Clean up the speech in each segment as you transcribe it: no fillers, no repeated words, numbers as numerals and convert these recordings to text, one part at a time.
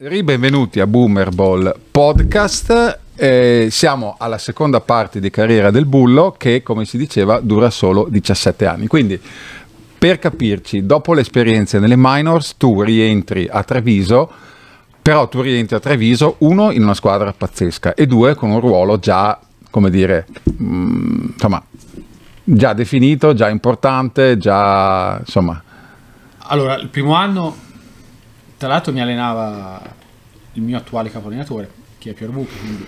Benvenuti a Boomer Ball Podcast. Siamo alla seconda parte di carriera del Bullo che, come si diceva, dura solo 17 anni. Quindi, per capirci, dopo le esperienze nelle minors, tu rientri a Treviso, però tu rientri a Treviso, uno, in una squadra pazzesca e due, con un ruolo già, come dire, insomma, già definito, già importante, già, insomma. Allora, il primo anno, tra l'altro, mi allenava il mio attuale capoallenatore, che è Piero Bucchi, quindi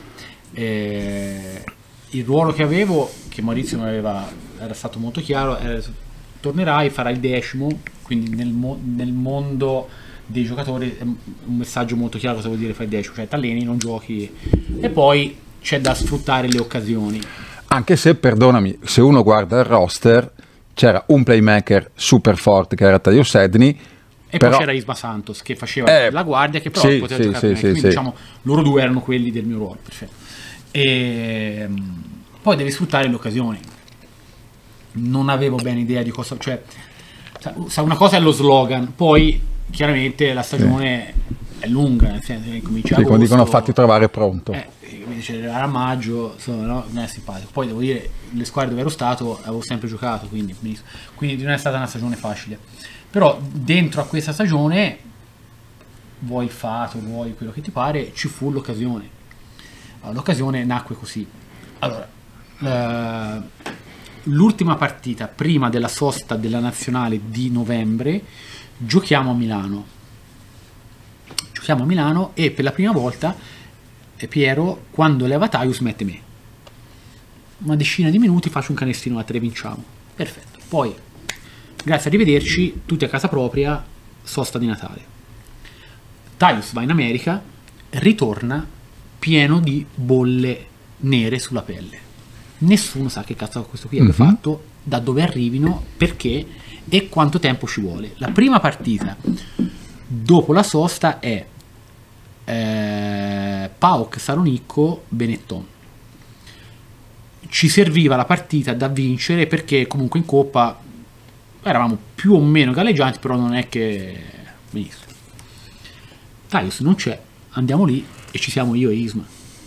il ruolo che avevo, che Maurizio mi era stato molto chiaro, era: tornerai, farai il 10º, quindi nel mondo dei giocatori è un messaggio molto chiaro cosa vuol dire fare il 10º, cioè t'alleni, non giochi, e poi c'è da sfruttare le occasioni. Anche se, perdonami, se uno guarda il roster, c'era un playmaker super forte che era Taio Sedni, e però poi c'era Isma Santos che faceva la guardia, che però poteva giocare quindi diciamo loro due erano quelli del mio ruolo, perfetto. E poi devi sfruttare le occasioni. Non avevo bene idea di cosa, cioè una cosa è lo slogan, poi chiaramente la stagione è lunga, nel senso che comincia agosto, come dicono, fatti trovare pronto. Invece a maggio, insomma, no, non è simpatico. Poi devo dire, le squadre dove ero stato avevo sempre giocato, quindi non è stata una stagione facile. Però dentro a questa stagione, vuoi il fato, vuoi quello che ti pare, ci fu l'occasione. Allora, l'occasione nacque così. Allora, l'ultima partita prima della sosta della nazionale di novembre giochiamo a Milano e per la prima volta Piero, quando leva Taius, mette me. Una decina di minuti, faccio un canestino a 3, vinciamo. Perfetto. Poi, grazie, arrivederci, tutti a casa propria, sosta di Natale. Taius va in America, ritorna pieno di bolle nere sulla pelle. Nessuno sa che cazzo questo qui abbia fatto, da dove arrivino, perché e quanto tempo ci vuole. La prima partita dopo la sosta è PAOK Salonicco Benetton. Ci serviva la partita da vincere perché comunque in Coppa eravamo più o meno galleggianti, però non è che benissimo. Taius non c'è, andiamo lì e ci siamo io e Isma.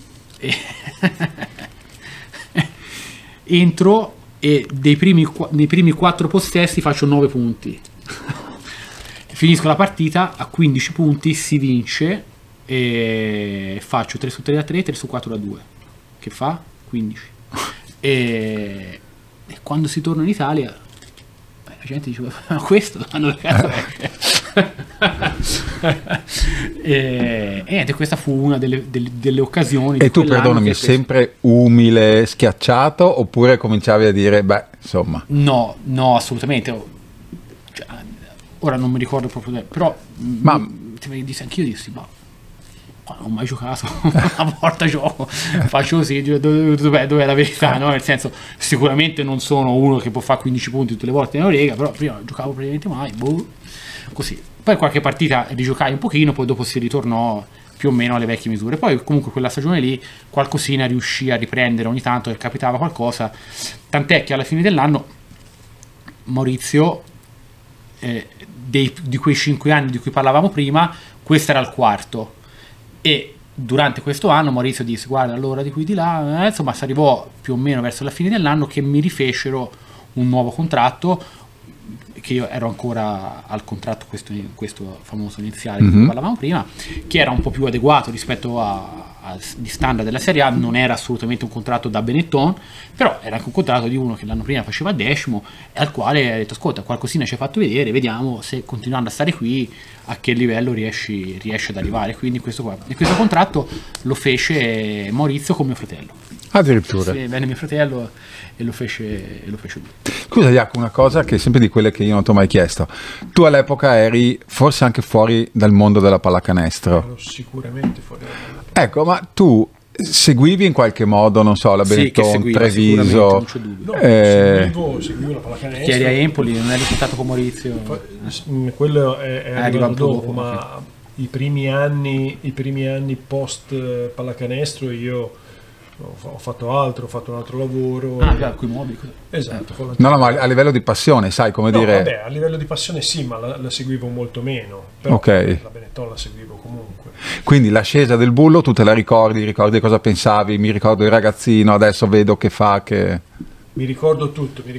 Entro e nei primi 4 possessi faccio 9 punti. Finisco la partita a 15 punti, si vince e faccio 3 su 3 da 3, 3 su 4 da 2, che fa 15. E quando si torna in Italia, la gente dice: ma questo dove cazzo è? E questa fu una delle occasioni. E tu, perdonami, sempre umile, schiacciato, oppure cominciavi a dire beh, insomma? No, assolutamente. Cioè, ora non mi ricordo proprio, però anch'io dissi: ma non ho mai giocato, una volta gioco, faccio così, dov'è la verità, no? Nel senso, sicuramente non sono uno che può fare 15 punti tutte le volte in Eureka, però prima giocavo praticamente mai, così. Poi qualche partita rigiocai un pochino, poi dopo si ritornò più o meno alle vecchie misure. Poi comunque quella stagione lì qualcosina riuscì a riprendere ogni tanto, che capitava qualcosa, tant'è che alla fine dell'anno Maurizio, di quei 5 anni di cui parlavamo prima, questo era il 4º. E durante questo anno Maurizio disse: guarda, allora di qui di là, insomma, si arrivò più o meno verso la fine dell'anno che mi rifecero un nuovo contratto, che io ero ancora al contratto questo famoso iniziale di cui parlavamo prima, che era un po' più adeguato rispetto agli standard della Serie A. Non era assolutamente un contratto da Benetton, però era anche un contratto di uno che l'anno prima faceva il 10º e al quale ha detto: ascolta, qualcosina ci hai fatto vedere, vediamo se continuando a stare qui a che livello riesci ad arrivare. Quindi questo contratto lo fece Maurizio con mio fratello. Addirittura. Sì, venne mio fratello e lo fece lui. Scusa Jacopo, una cosa che è sempre di quelle che io non ti ho mai chiesto: tu all'epoca eri forse anche fuori dal mondo della pallacanestro? Ero sicuramente fuori dal mondo. Ecco, ma tu seguivi in qualche modo, non so, la Benetton, Treviso? Non c'è dubbio. Seguivo la pallacanestro. Che eri a Empoli, non eri contato con Maurizio? Quello è arrivato dopo, ma i primi anni post pallacanestro io ho fatto altro, ho fatto un altro lavoro. Con i mobili. Esatto. No, ma a livello di passione, sai come dire... Vabbè, a livello di passione sì, ma la seguivo molto meno. Però Ok. la Benetton la seguivo comunque. Quindi l'ascesa del bullo tu te la ricordi cosa pensavi? Mi ricordo il ragazzino, adesso vedo che fa, che... Mi ricordo tutto, mi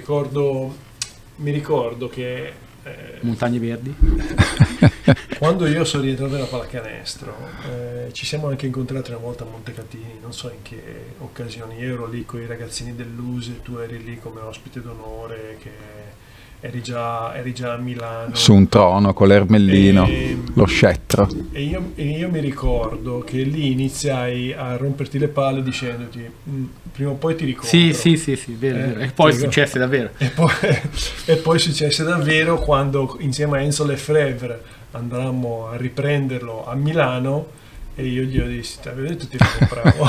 ricordo che Montagne Verdi. quando io sono rientrato nella pallacanestro ci siamo anche incontrati una volta a Montecatini, non so in che occasioni. Io ero lì con i ragazzini dell'USE, tu eri lì come ospite d'onore, che eri già a Milano Su un trono con l'ermellino, lo scettro. e io mi ricordo che lì iniziai a romperti le palle dicendoti prima o poi ti ricordo. Sì, vero. E poi successe davvero. E poi successe davvero quando insieme a Enzo Lefebvre andammo a riprenderlo a Milano e io gli ho detto, vedete, ti compravo.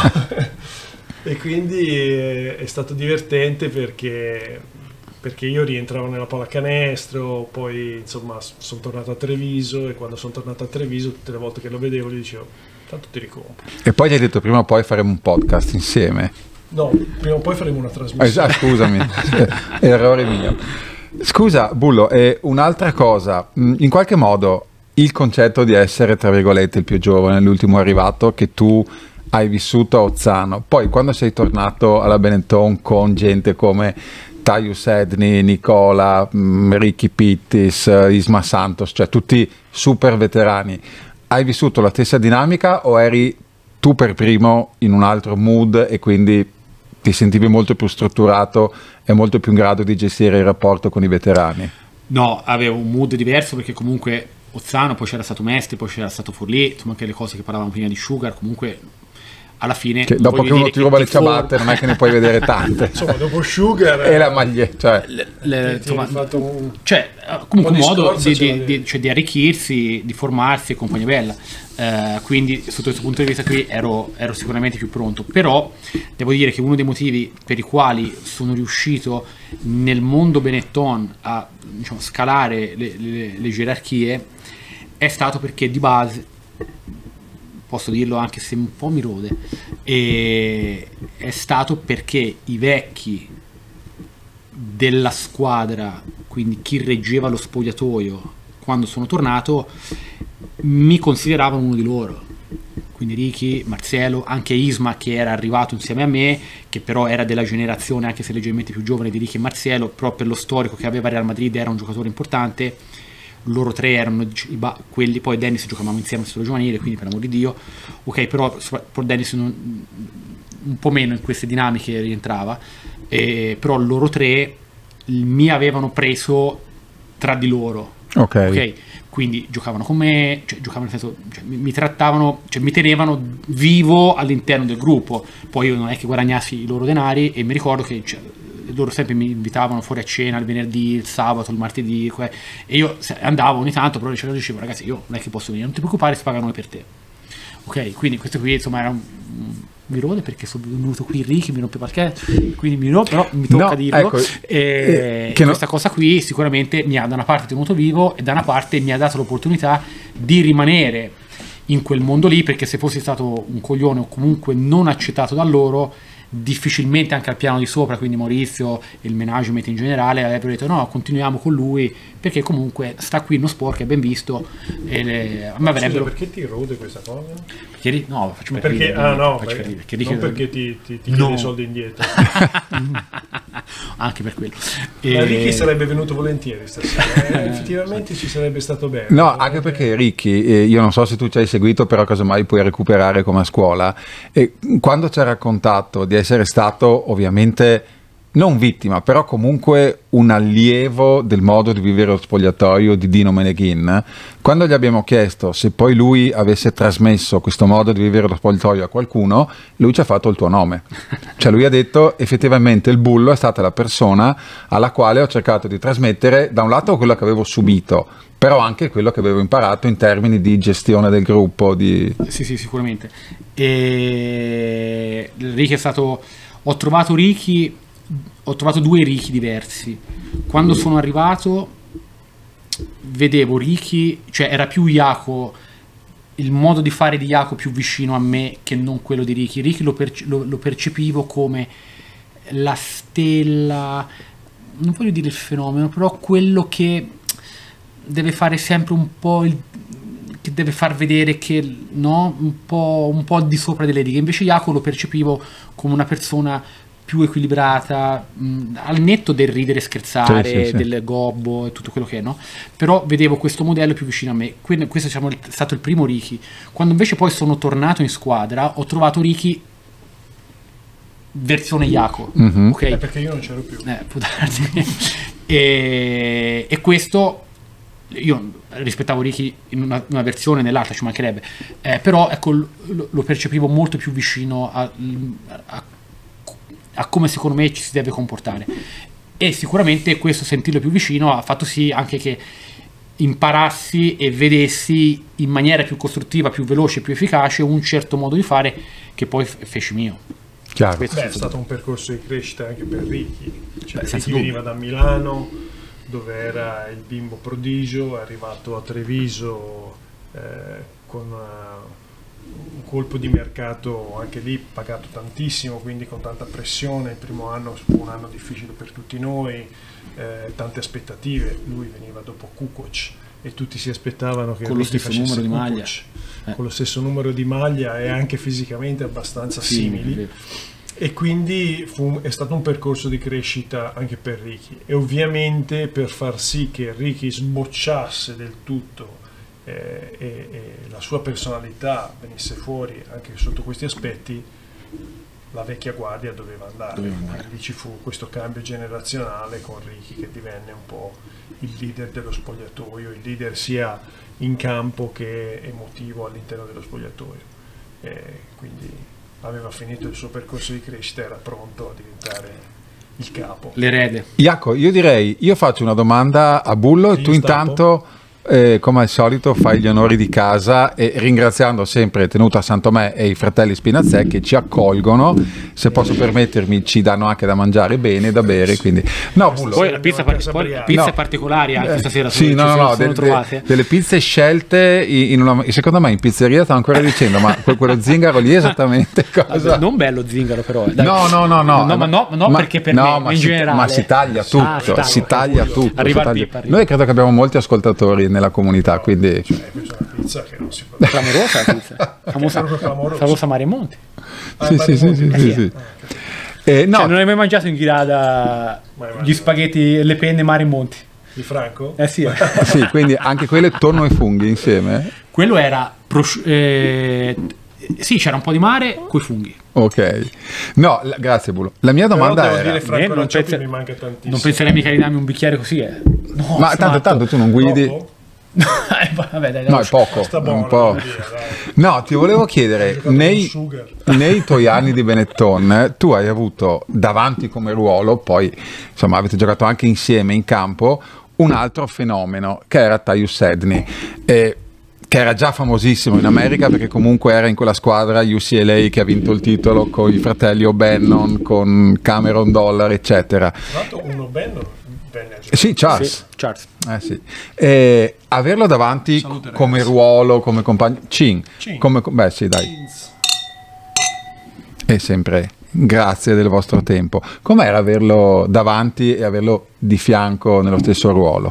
E quindi è stato divertente perché io rientravo nella pallacanestro, poi insomma sono tornato a Treviso, e quando sono tornato a Treviso tutte le volte che lo vedevo gli dicevo tanto ti ricompro. E poi gli hai detto prima o poi faremo un podcast insieme. No, prima o poi faremo una trasmissione. Scusami, errore mio. Scusa Bullo, e un'altra cosa, in qualche modo il concetto di essere tra virgolette il più giovane, l'ultimo arrivato, che tu hai vissuto a Ozzano, poi quando sei tornato alla Benetton con gente come Tyus Edney, Nicola, Ricky Pittis, Isma Santos, cioè tutti super veterani, hai vissuto la stessa dinamica o eri tu per primo in un altro mood e quindi ti sentivi molto più strutturato e molto più in grado di gestire il rapporto con i veterani? No, avevo un mood diverso perché comunque Ozzano, poi c'era stato Mestre, poi c'era stato Forlì, insomma anche le cose che parlavamo prima di Sugar, comunque alla fine... Che dopo che uno ti ruba le ciabatte non è che ne puoi vedere tante. Insomma, dopo Sugar... E la maglietta, insomma, fatto comunque un modo scorza di arricchirsi, di formarsi e compagnia bella. Quindi sotto questo punto di vista qui ero sicuramente più pronto, però devo dire che uno dei motivi per i quali sono riuscito nel mondo Benetton a, diciamo, scalare le gerarchie è stato perché di base, posso dirlo anche se un po' mi rode, è stato perché i vecchi della squadra, quindi chi reggeva lo spogliatoio quando sono tornato, mi consideravano uno di loro. Quindi Ricky, Marziello, anche Isma che era arrivato insieme a me, che però era della generazione anche se leggermente più giovane di Ricky e Marziello, però per lo storico che aveva Real Madrid era un giocatore importante. Loro tre erano quelli, poi Dennis giocavamo insieme al solo giovanile, quindi per amor di Dio, ok, però Dennis un po' meno in queste dinamiche rientrava, però loro tre mi avevano preso tra di loro, ok? Quindi giocavano con me, cioè giocavano nel senso, cioè, mi trattavano, cioè mi tenevano vivo all'interno del gruppo. Poi io non è che guadagnassi i loro denari, e mi ricordo che loro sempre mi invitavano fuori a cena il venerdì, il sabato, il martedì, e io andavo ogni tanto, però dicevo ragazzi, io non è che posso venire, non ti preoccupare, si pagano noi per te, ok? Quindi questo qui insomma era mi rode perché sono venuto qui Ricky, mi rompe parquet, quindi mi rode, però mi tocca dirlo, ecco, questa cosa qui sicuramente mi ha da una parte tenuto vivo e da una parte mi ha dato l'opportunità di rimanere in quel mondo lì, perché se fossi stato un coglione o comunque non accettato da loro, difficilmente anche al piano di sopra, quindi Maurizio e il management in generale avrebbero detto no, continuiamo con lui perché comunque sta qui uno sport che è ben visto, e a me avrebbero... Perché ti rode questa cosa? Perché no, faccio perché ridere, non perché ti chiede i soldi indietro. Anche per quello. Ricky sarebbe venuto volentieri stasera, effettivamente ci sarebbe stato bene. No, anche perché Ricky, io non so se tu ci hai seguito, però casomai puoi recuperare come a scuola, e quando ci ha raccontato di essere stato ovviamente non vittima, però comunque un allievo del modo di vivere lo spogliatoio di Dino Meneghin, quando gli abbiamo chiesto se poi lui avesse trasmesso questo modo di vivere lo spogliatoio a qualcuno, lui ci ha fatto il tuo nome. Cioè lui ha detto effettivamente il Bullo è stata la persona alla quale ho cercato di trasmettere da un lato quello che avevo subito, però anche quello che avevo imparato in termini di gestione del gruppo. Sì, sicuramente. E Ricky è stato... Ho trovato due Ricky diversi. Quando sono arrivato vedevo Ricky, cioè era più Iaco il modo di fare di Jaco più vicino a me che non quello di Ricky. Ricky lo percepivo come la stella, non voglio dire il fenomeno, però quello che deve fare sempre un po' che deve far vedere che no, un po' al di sopra delle righe. Invece Jaco lo percepivo come una persona più equilibrata, al netto del ridere, scherzare, sì. del gobbo e tutto quello che è, no? Però vedevo questo modello più vicino a me. Quindi questo è stato il primo Ricky. Quando invece poi sono tornato in squadra, ho trovato Ricky versione Jaco, ok? Perché io non c'ero più. Può darsi. E questo, io rispettavo Ricky in una versione, nell'altra ci mancherebbe, però ecco, lo percepivo molto più vicino a come secondo me ci si deve comportare, e sicuramente questo sentirlo più vicino ha fatto sì anche che imparassi e vedessi in maniera più costruttiva, più veloce, più efficace un certo modo di fare che poi feci mio. Chiaro. Questo Beh, è stato un percorso di crescita anche per Ricky. Cioè, Beh, senza Ricky dubbio. veniva da Milano, dove era il bimbo prodigio, è arrivato a Treviso con un colpo di mercato anche lì pagato tantissimo, quindi con tanta pressione. Il primo anno fu un anno difficile per tutti noi, tante aspettative. Lui veniva dopo Kukoc e tutti si aspettano che Con lo Ricky stesso facesse numero di Kukoc, maglia. con lo stesso numero di maglia e anche fisicamente abbastanza Sì, simili. è vero. E quindi è stato un percorso di crescita anche per Ricky, e ovviamente per far sì che Ricky sbocciasse del tutto e la sua personalità venisse fuori anche sotto questi aspetti, la vecchia guardia doveva andare. Quindi ci fu questo cambio generazionale con Ricky, che divenne un po' il leader dello spogliatoio, il leader sia in campo che emotivo all'interno dello spogliatoio. Quindi aveva finito il suo percorso di crescita, era pronto a diventare il capo. L'erede. Jaco, io faccio una domanda a Bullo e Sì, tu intanto, come al solito, fai gli onori di casa, e ringraziando sempre Tenuta Santomè e i fratelli Spinazzè che ci accolgono, se posso permettermi ci danno anche da mangiare bene e da bere, quindi no, Bullo. Poi la pizza, No. particolari anche stasera Sì, sono trovate. delle pizze scelte secondo me in pizzeria stanno ancora dicendo, ma quello zingaro lì esattamente cosa? Non bello zingaro, però. Dai. No, perché per me in generale. ma si taglia tutto, si taglia tutto. Arriva si al taglia. pip, arriva. Noi credo che abbiamo molti ascoltatori nella comunità, quindi Questa è una pizza che non si può. Clamorosa la pizza. Proprio clamorosa. Famosa Mare Monti. sì. No, Cioè, non hai mai mangiato in Ghirada gli spaghetti, le penne Mare Monti? Di Franco? Sì. sì, quindi anche quelle tonno e funghi insieme. Quello era sì, c'era un po' di mare coi funghi. Ok. No, grazie Bullo. La mia domanda Però devo era dire, Franco non Rancioppi pensa- mi manca tantissimo. Non penserei mica di darmi un bicchiere così, No, ma tanto tu non guidi. Troppo? Vabbè, dai. No, è poco, Sta un buono, po'. devo dire, dai. No, ti volevo chiedere, Giocato con nei Sugar. tuoi anni di Benetton, tu hai avuto davanti come ruolo, poi insomma avete giocato anche insieme in campo, un altro fenomeno che era Tyus Edney, che era già famosissimo in America perché comunque era in quella squadra UCLA che ha vinto il titolo con i fratelli O'Bannon, con Cameron Dollar, eccetera. Tra l'altro uno venne a giocare. Sì, Charles. Sì, Charles. Sì. Averlo davanti Salute, come ragazzi. ruolo, come compagno, Cin. beh sì dai, e sempre grazie del vostro tempo. Com'era averlo davanti e averlo di fianco nello stesso ruolo?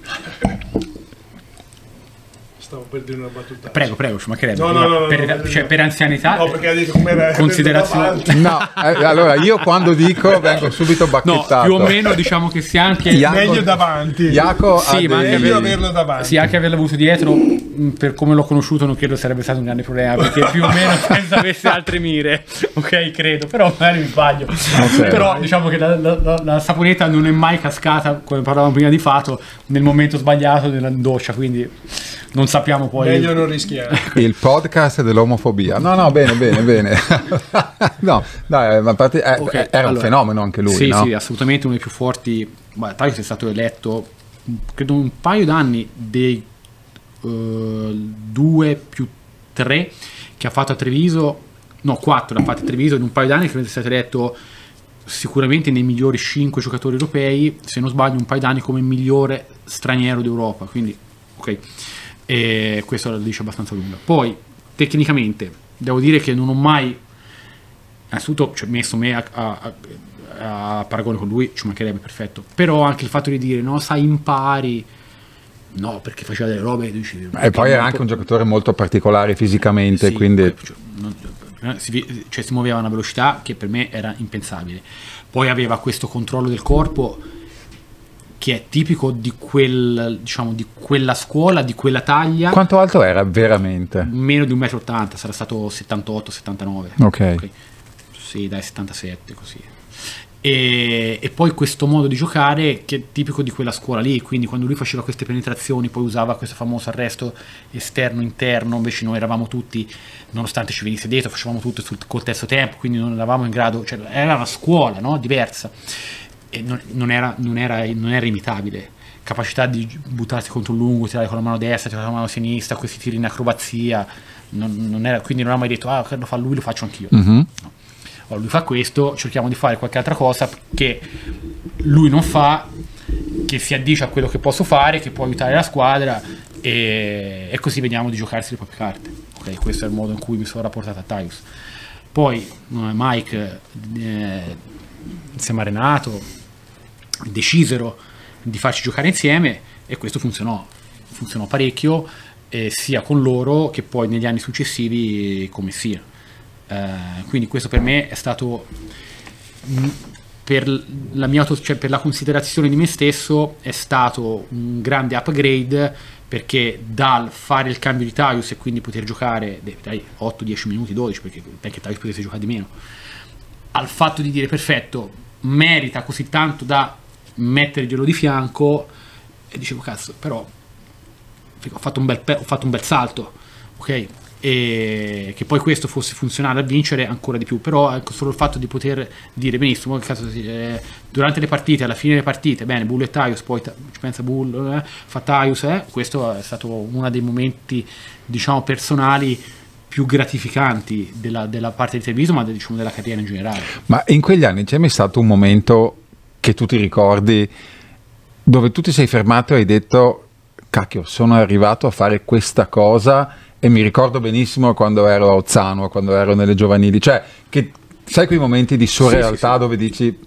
Stavo per dire una battuta. Prego, ci mancherebbe. No, Per anzianità. No, perché ha detto com'era Considerazione. davanti. No, allora io quando dico vengo subito No, bacchettato. più o meno diciamo che sia anche Jaco- Meglio davanti. Jaco Sì, ha ma anche dei- Meglio averlo davanti. sì, anche averlo avuto dietro, per come l'ho conosciuto non credo sarebbe stato un grande problema, perché più o meno penso avesse altre mire, ok, credo, però magari mi sbaglio. Però diciamo che la saponetta non è mai cascata, come parlavamo prima di Fato, nel momento sbagliato nella doccia, quindi non sappiamo poi. Meglio non rischiare. Il podcast dell'omofobia. No, bene. No, dai, ma a parte, Ok, era un allora, fenomeno anche lui, sì, no? sì, assolutamente uno dei più forti. Tyus è stato eletto credo un paio d'anni dei 2 più 3 che ha fatto a Treviso, no 4 l'ha fatto a Treviso in un paio d'anni, credo sia stato eletto sicuramente nei migliori 5 giocatori europei, se non sbaglio un paio d'anni come migliore straniero d'Europa, quindi ok. e questo lo dice abbastanza lunga. Poi tecnicamente devo dire che non ho mai innanzitutto messo me a paragone con lui, ci mancherebbe, perfetto, però anche il fatto di dire no, sai, impari, no, perché faceva delle robe e poi era anche un giocatore molto particolare fisicamente, sì, quindi si muoveva a una velocità che per me era impensabile. Poi aveva questo controllo del corpo che è tipico di diciamo, di quella scuola, di quella taglia. Quanto alto era veramente? Meno di 1,80 m, sarà stato 78-79. Ok. Sì, dai, 77 così. E poi questo modo di giocare che è tipico di quella scuola lì, quindi quando lui faceva queste penetrazioni poi usava questo famoso arresto esterno-interno, invece noi eravamo tutti, nonostante ci venisse dietro, facevamo tutto col terzo tempo, quindi non eravamo in grado, cioè era una scuola, no? Diversa, e non era imitabile. Capacità di buttarsi contro un lungo, tirare con la mano destra, tirare con la mano sinistra, questi tiri in acrobazia, quindi non avevamo mai detto che lo fa lui, lo faccio anch'io. Mm-hmm. No. Allora, lui fa questo, cerchiamo di fare qualche altra cosa che lui non fa, che si addice a quello che posso fare, che può aiutare la squadra, e così vediamo di giocarsi le proprie carte. Okay, questo è il modo in cui mi sono rapportato a Tyus. Poi Mike, insieme a Renato, decisero di farci giocare insieme e questo funzionò parecchio, sia con loro che poi negli anni successivi come sia. Quindi questo per me è stato, per la considerazione di me stesso, è stato un grande upgrade, perché dal fare il cambio di Tyus e quindi poter giocare dai 8-10 minuti, 12, perché anche Tyus potesse giocare di meno, al fatto di dire perfetto, merita così tanto da metterglielo di fianco, e dicevo cazzo, però ho fatto un bel salto, ok? E che poi questo fosse funzionale a vincere ancora di più, però ecco, solo il fatto di poter dire benissimo durante le partite, alla fine delle partite, bene, Bull e Tyus, poi ci pensa Bull, fa Tyus, questo è stato uno dei momenti, diciamo, personali più gratificanti della parte di Treviso, ma diciamo della carriera in generale. Ma in quegli anni c'è mai stato un momento che tu ti ricordi dove tu ti sei fermato e hai detto cacchio, sono arrivato a fare questa cosa? E mi ricordo benissimo quando ero a Ozzano, quando ero nelle giovanili, cioè che sai quei momenti di surrealtà sì. Dove dici...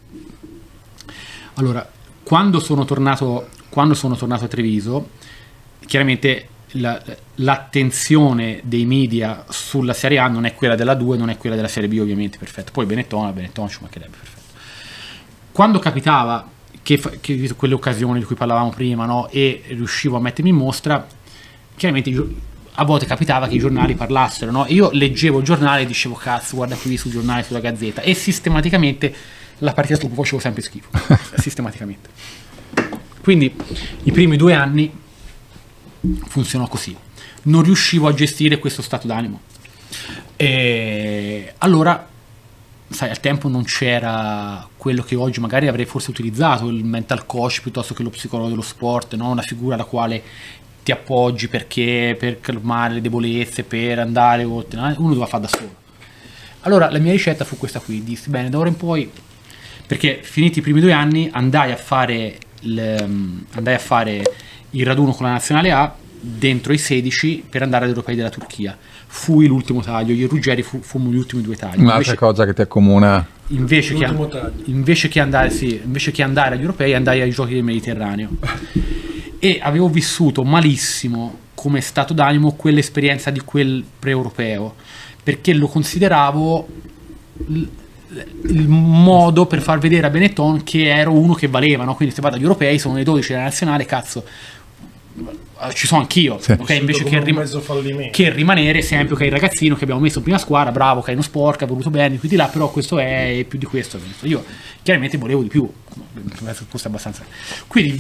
Allora, quando sono tornato a Treviso, chiaramente l'attenzione dei media sulla Serie A non è quella della 2, non è quella della Serie B, ovviamente, perfetto. Poi Benetton ci mancherebbe, perfetto. Quando capitava che quelle occasioni di cui parlavamo prima, no, e riuscivo a mettermi in mostra, chiaramente a volte capitava che i giornali parlassero, no? Io leggevo il giornale e dicevo cazzo, guarda qui sul giornale, sulla Gazzetta, e sistematicamente la partita dopo facevo sempre schifo, sistematicamente. Quindi i primi 2 anni funzionò così, non riuscivo a gestire questo stato d'animo, e allora, sai, al tempo non c'era quello che oggi magari avrei forse utilizzato, il mental coach piuttosto che lo psicologo dello sport, no? Una figura alla quale ti appoggi per calmare le debolezze, per andare oltre, uno doveva fare da solo. Allora la mia ricetta fu questa qui, dissi bene, da ora in poi, perché finiti i primi 2 anni andai a fare il raduno con la nazionale A dentro i 16 per andare agli europei della Turchia. Fui l'ultimo taglio, io e Ruggeri fummo gli ultimi 2 tagli. Un'altra cosa che ti accomuna, invece che andare agli europei, andai ai giochi del Mediterraneo. E avevo vissuto malissimo come stato d'animo quell'esperienza di quel pre-europeo, perché lo consideravo il modo per far vedere a Benetton che ero uno che valeva, no? Quindi se vado agli europei sono le 12 della nazionale, cazzo, ci sono anch'io, sì. Okay? Invece che rimanere sempre che il ragazzino che abbiamo messo in prima squadra, bravo, che è uno sport, che ha voluto bene, quindi là, però questo è più di questo. Io chiaramente volevo di più, questo è abbastanza. Quindi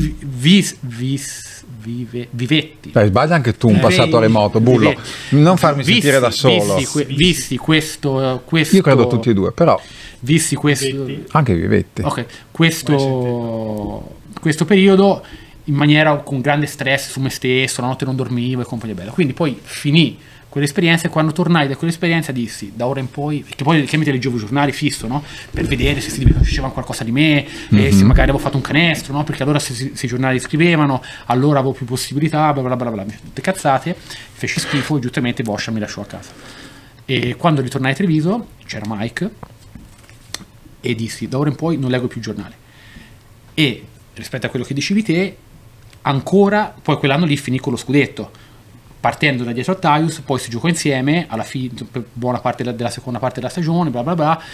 vivetti. Dai, sbaglia anche tu un passato remoto, Bullo. Non farmi sentire da solo. Visti questo. Io credo tutti e due, però. Visti questo. Anche vivetti. Ok, questo periodo in maniera con grande stress su me stesso, la notte non dormivo e compagnia bella. Quindi poi finì quell'esperienza, e quando tornai da quell'esperienza dissi, da ora in poi, perché poi chiaramente leggevo i giornali fisso, no? Per vedere se si dicevano qualcosa di me, e se magari avevo fatto un canestro, no? Perché allora se i giornali scrivevano, allora avevo più possibilità, bla bla bla bla, tutte cazzate, feci schifo e giustamente Boscia mi lasciò a casa. E quando ritornai a Treviso c'era Mike e dissi, da ora in poi non leggo più giornali. E rispetto a quello che dicevi te, ancora, poi quell'anno lì finì con lo scudetto, partendo da dietro a Taius, poi si giocò insieme alla fine, per buona parte della seconda parte della stagione, bla bla bla,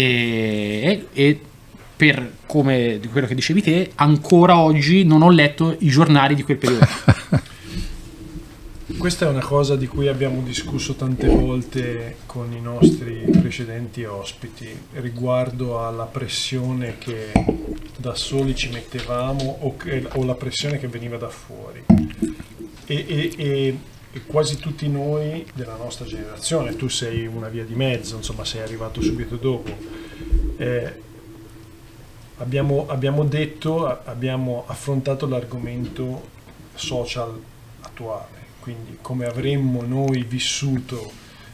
e per come di quello che dicevi te, ancora oggi non ho letto i giornali di quel periodo. Questa è una cosa di cui abbiamo discusso tante volte con i nostri precedenti ospiti riguardo alla pressione che da soli ci mettevamo o la pressione che veniva da fuori. E quasi tutti noi della nostra generazione, tu sei una via di mezzo, insomma sei arrivato subito dopo, abbiamo affrontato l'argomento social attuale. Quindi come avremmo noi vissuto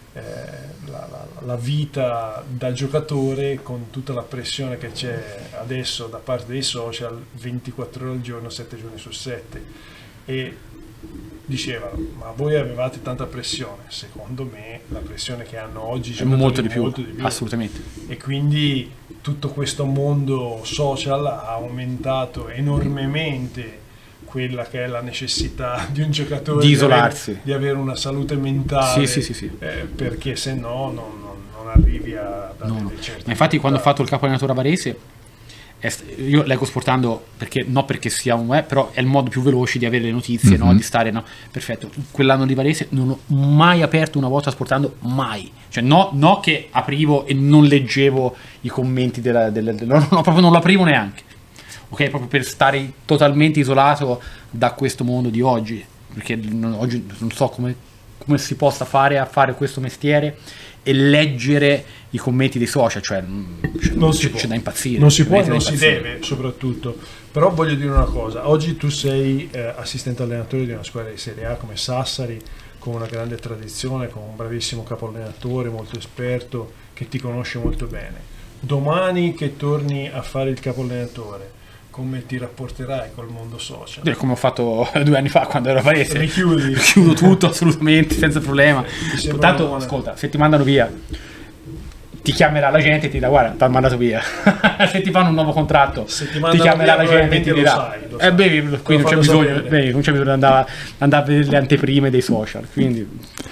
la vita da giocatore con tutta la pressione che c'è adesso da parte dei social 24 ore al giorno, 7 giorni su 7. E diceva, ma voi avevate tanta pressione? Secondo me la pressione che hanno oggi è molto di più, assolutamente. E quindi tutto questo mondo social ha aumentato enormemente quella che è la necessità di un giocatore di isolarsi, di avere una salute mentale, sì. perché se no non arrivi a delle certe. Ma infatti quando ho fatto il capo allenatore a Varese, io leggo Sportando perché sia un web, però è il modo più veloce di avere le notizie, no? Di stare, no? Perfetto. Quell'anno di Varese non ho mai aperto una volta Sportando, mai. Cioè no che aprivo e non leggevo i commenti no, proprio non lo aprivo neanche. Ok, proprio per stare totalmente isolato da questo mondo di oggi, perché oggi non so come si possa fare a fare questo mestiere e leggere i commenti dei social, cioè c'è da impazzire. Non si può e non si deve, soprattutto. Però voglio dire una cosa, oggi tu sei assistente allenatore di una squadra di Serie A come Sassari, con una grande tradizione, con un bravissimo capo allenatore, molto esperto, che ti conosce molto bene. Domani che torni a fare il capo allenatore, come ti rapporterai col mondo social? Come ho fatto 2 anni fa quando ero a Varese. Chiudo tutto assolutamente senza problema. Tanto ascolta, se ti mandano via ti chiamerà la gente e ti dirà guarda ti hanno mandato via. Se ti fanno un nuovo contratto ti chiamerà la gente e ti dirà quindi non c'è bisogno di andare a vedere le anteprime dei social, quindi.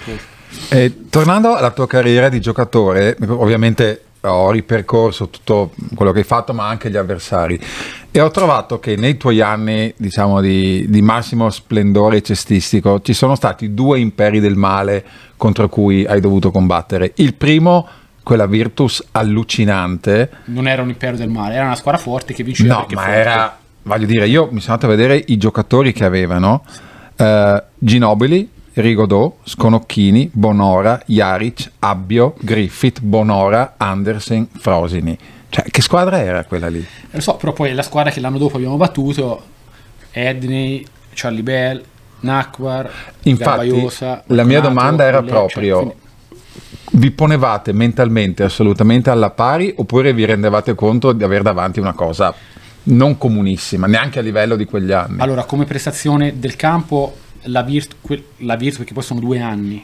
Tornando alla tua carriera di giocatore, ovviamente ho ripercorso tutto quello che hai fatto ma anche gli avversari e ho trovato che nei tuoi anni, diciamo, di massimo splendore cestistico ci sono stati 2 imperi del male contro cui hai dovuto combattere. Il primo, quella Virtus allucinante, non era un impero del male, era una squadra forte che vinceva. No, ma era, voglio dire, io mi sono andato a vedere i giocatori che avevano, Ginobili, Rigaudot, Sconocchini, Bonora, Jaric, Abbio, Griffith, Bonora, Andersen, Frosini. Cioè, che squadra era quella lì? Lo so, però poi la squadra che l'anno dopo abbiamo battuto, Edney, Charlie Bell, Nakwar, Garbaiosa, la mia domanda era proprio, quindi, vi ponevate mentalmente assolutamente alla pari oppure vi rendevate conto di aver davanti una cosa non comunissima, neanche a livello di quegli anni? Allora, come prestazione del campo, la Virtus, perché poi sono 2 anni,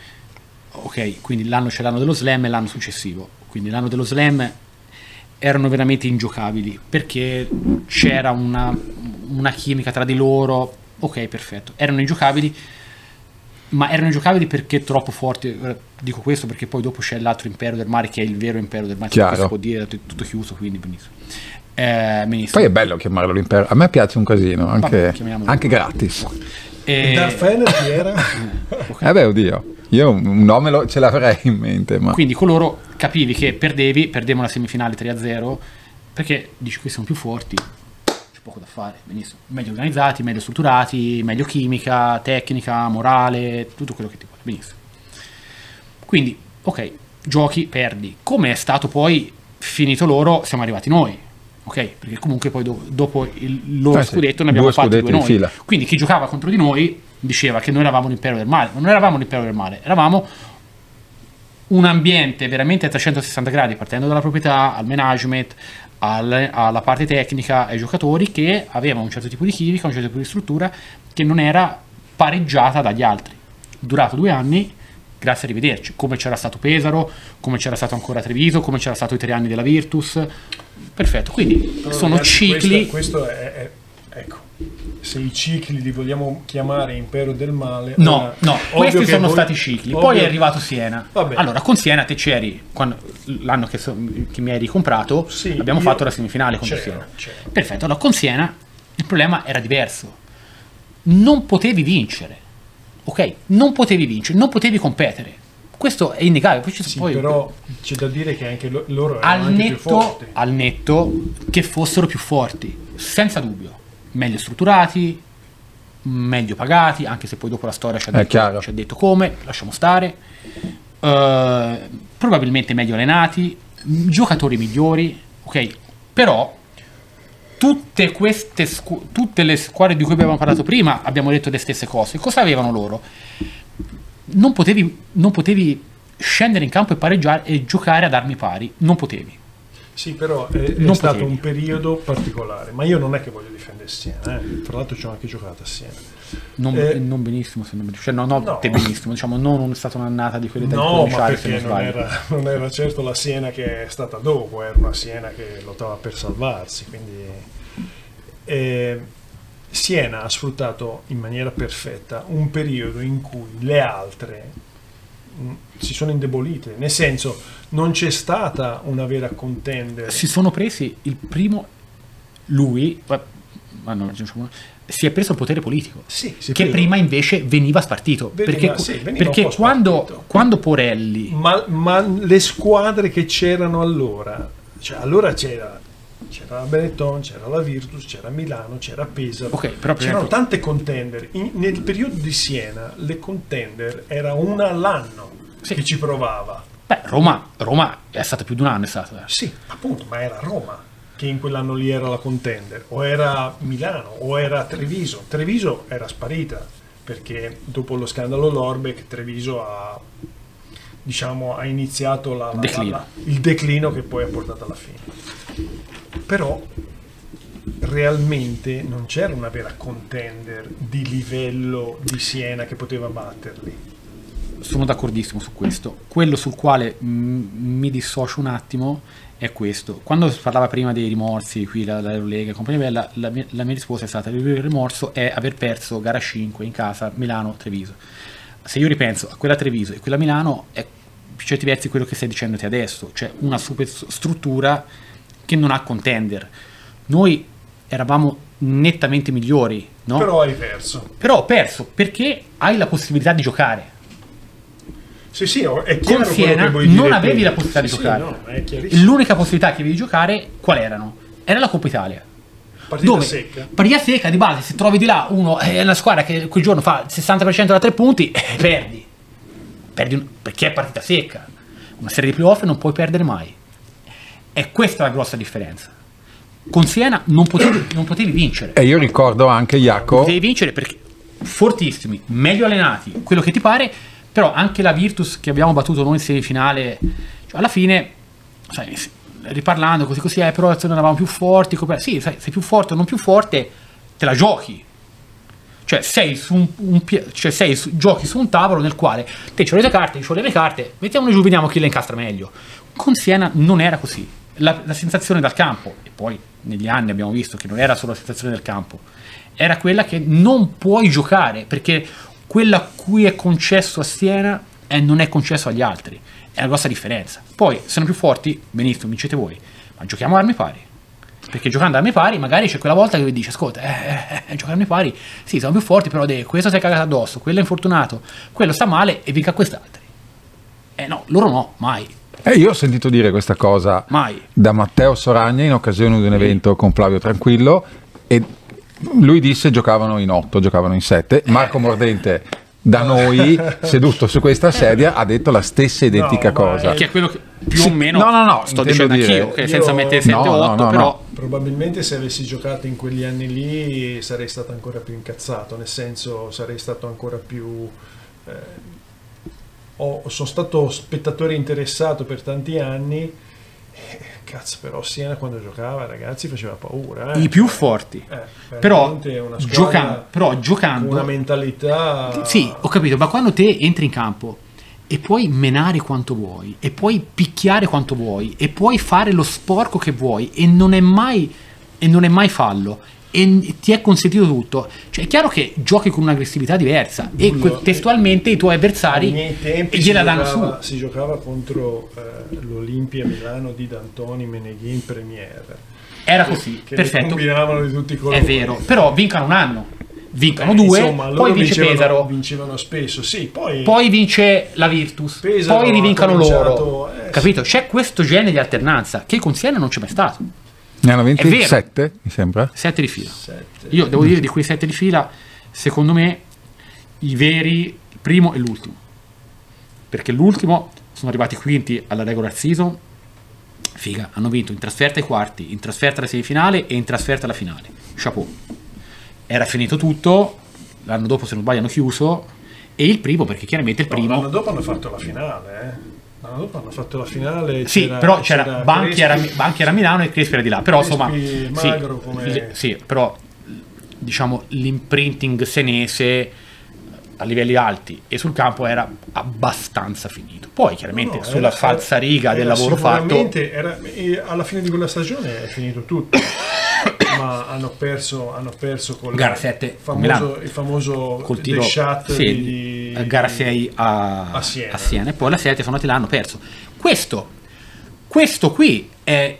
ok, quindi c'è l'anno dello slam e l'anno successivo, quindi l'anno dello slam erano veramente ingiocabili perché c'era una chimica tra di loro, ok, perfetto, erano ingiocabili, ma erano ingiocabili perché troppo forti. Dico questo perché poi dopo c'è l'altro impero del mare che è il vero impero del mare, si può dire, tutto chiuso, quindi benissimo. Poi è bello chiamarlo l'impero, a me piace un casino, anche gratis. Darth Fener chi era? Okay. Oddio, io un nome ce l'avrei in mente. Ma... Quindi con loro capivi che perdevano la semifinale 3-0 perché dici questi sono più forti, c'è poco da fare, benissimo, meglio organizzati, meglio strutturati, meglio chimica, tecnica, morale, tutto quello che ti vuole, benissimo. Quindi, ok, giochi, perdi. Come è stato poi finito loro, siamo arrivati noi. ok? Perché comunque poi dopo il loro scudetto ne abbiamo due fatti due scudetti di noi. fila. Quindi chi giocava contro di noi diceva che noi eravamo l'impero del male, ma non eravamo l'impero del male, eravamo un ambiente veramente a 360 gradi, partendo dalla proprietà al management, alla parte tecnica, ai giocatori, che avevano un certo tipo di chimica, un certo tipo di struttura che non era pareggiata dagli altri. Durato 2 anni, grazie, arrivederci. Come c'era stato Pesaro, come c'era stato ancora Treviso, come c'era stato i 3 anni della Virtus. Perfetto, quindi Però sono ragazzi, cicli. questo è ecco, se i cicli li vogliamo chiamare impero del male, No, questi che sono voi- stati cicli. ovvio- Poi è arrivato Siena. Vabbè. Allora, con Siena te c'eri, l'anno che mi hai ricomprato, Sì, abbiamo io- fatto la semifinale contro c'ero, Siena. c'ero. Perfetto, allora con Siena il problema era diverso. Non potevi vincere, ok? Non potevi vincere, non potevi competere. Questo è innegabile. Poi Sì, poi, però c'è da dire che anche loro erano anche più forti. al netto che fossero più forti, senza dubbio. Meglio strutturati, meglio pagati, anche se poi dopo la storia ci chiaro. ha detto come, lasciamo stare. Probabilmente meglio allenati, giocatori migliori, ok? Però tutte queste tutte le squadre di cui abbiamo parlato prima abbiamo detto le stesse cose. Cosa avevano loro? Non potevi scendere in campo e pareggiare e giocare ad armi pari, non potevi. Sì, però è Non stato potevi. un periodo particolare, ma io non è che voglio difendere Siena, tra l'altro ci ho anche giocato a Siena. Non benissimo, se non benissimo. Cioè, no, te benissimo, diciamo, non è stata un'annata di quelle del No, ma provinciale, se perché non sbaglio. non era certo la Siena che è stata dopo, era una Siena che lottava per salvarsi, quindi Siena ha sfruttato in maniera perfetta un periodo in cui le altre si sono indebolite, nel senso non c'è stata una vera contender. Si sono presi il primo, lui, ma no, diciamo, si è preso il potere politico, Sì, si è che preso. prima invece veniva spartito. Veniva perché un po' quando, spartito. quando Porelli, Ma le squadre che c'erano allora, cioè allora c'era la Benetton, c'era la Virtus, c'era Milano, c'era Pesaro, Ok, però per c'erano esempio- tante contender. Nel periodo di Siena le contender era una all'anno Sì. che ci provava. beh, Roma è stata più di un anno, è stata. Sì, appunto, ma era Roma che in quell'anno lì era la contender, o era Milano, o era Treviso. Treviso era sparita, perché dopo lo scandalo Lorbeck Treviso ha iniziato il declino che poi ha portato alla fine. Però realmente non c'era una vera contender di livello di Siena che poteva batterli. Sono d'accordissimo su questo. Quello sul quale mi dissocio un attimo è questo. Quando si parlava prima dei rimorsi, qui la Eurolega e compagnia bella, la mia risposta è stata: il rimorso è aver perso gara 5 in casa Milano-Treviso. Se io ripenso a quella Treviso e quella Milano, è per certi versi quello che stai dicendo te adesso, cioè una super struttura che non ha contender. Noi eravamo nettamente migliori, no? Però hai perso. Però ho perso perché hai la possibilità di giocare. Sì, è chiaro. Con Siena quello che vuoi dire non avevi te. la possibilità Sì, di sì, giocare. no, è chiarissimo. L'unica possibilità che avevi di giocare qual erano? Era la Coppa Italia. Partita secca. Partita secca di base, se trovi di là uno è una squadra che quel giorno fa il 60% da 3 punti, perdi perché è partita secca. Una serie di playoff non puoi perdere mai. E questa è la grossa differenza. Con Siena non potevi vincere. E io ricordo anche Jaco, Potevi vincere perché fortissimi, meglio allenati, quello che ti pare, però anche la Virtus che abbiamo battuto noi in semifinale, cioè alla fine, sai, riparlando così però non eravamo più forti, sì, sai, sei più forte o non più forte, te la giochi. Cioè giochi su un tavolo nel quale te c'ho le tue carte, io c'ho le mie carte, mettiamole giù, vediamo chi le incastra meglio. Con Siena non era così. La sensazione dal campo, e poi negli anni abbiamo visto che non era solo la sensazione del campo, era quella che non puoi giocare, perché quella a cui è concesso a Siena non è concesso agli altri. È una grossa differenza. Poi, se sono più forti, benissimo, vincete voi, ma giochiamo ad armi pari. Perché giocando ad armi pari, magari c'è quella volta che vi dice: ascolta, giocare ad armi pari, sì, siamo più forti, però questo si è cagato addosso, quello è infortunato, quello sta male e vinca quest'altri. No, loro no, mai. io ho sentito dire questa cosa Mai. da Matteo Soragna in occasione di un evento con Flavio Tranquillo, e lui disse giocavano in 8, giocavano in 7. Marco Mordente da noi, seduto su questa sedia, ha detto la stessa identica No, ma cosa. Che è quello che più Sì, o meno no, sto intendo dicendo dire- anch'io, che senza mettere 7 No, 8, no, però probabilmente se avessi giocato in quegli anni lì sarei stato ancora più incazzato, nel senso sarei stato ancora più... sono stato spettatore interessato per tanti anni. Cazzo, però Siena quando giocava, ragazzi, faceva paura. I più forti. Però una squadra giocando... Una mentalità... Sì, ho capito, ma quando te entri in campo e puoi menare quanto vuoi, e puoi picchiare quanto vuoi, e puoi fare lo sporco che vuoi, e non è mai fallo, e ti è consentito tutto, cioè è chiaro che giochi con un'aggressività diversa, e testualmente i tuoi avversari gliela danno su. Si giocava contro l'Olimpia Milano di D'Antoni, Meneghin, Premier. Era così, che perfetto. Combinavano di tutti i colori. È vero, però vincano un anno, vincono due, insomma, poi vince Pesaro, vincevano spesso, sì, poi vince la Virtus, Pesaro, poi rivincano loro, sì. capito? C'è questo genere di alternanza che con Siena non c'è mai stato. Ne hanno 27, mi sembra. 7 di fila. Io devo dire, di quei 7 di fila, secondo me i veri, il primo e l'ultimo, perché l'ultimo sono arrivati quinti alla regular season, figa, hanno vinto in trasferta ai quarti, in trasferta alla semifinale e in trasferta alla finale, chapeau. Era finito tutto, l'anno dopo se non sbaglio hanno chiuso, e il primo, perché chiaramente il primo... l'anno dopo hanno fatto la finale, L'anno dopo hanno fatto la finale. Sì, però c'era Banchi era a Milano e Crespi era di là, però Crespi, insomma magro come... sì, però diciamo l'imprinting senese a livelli alti e sul campo era abbastanza finito. Poi chiaramente sulla falsariga del lavoro fatto, alla fine di quella stagione è finito tutto. Ma hanno perso con gara 7 il famoso col tiro shot di gara 6 a Siena, e poi la 7 sono andati là, hanno perso. Questo qui è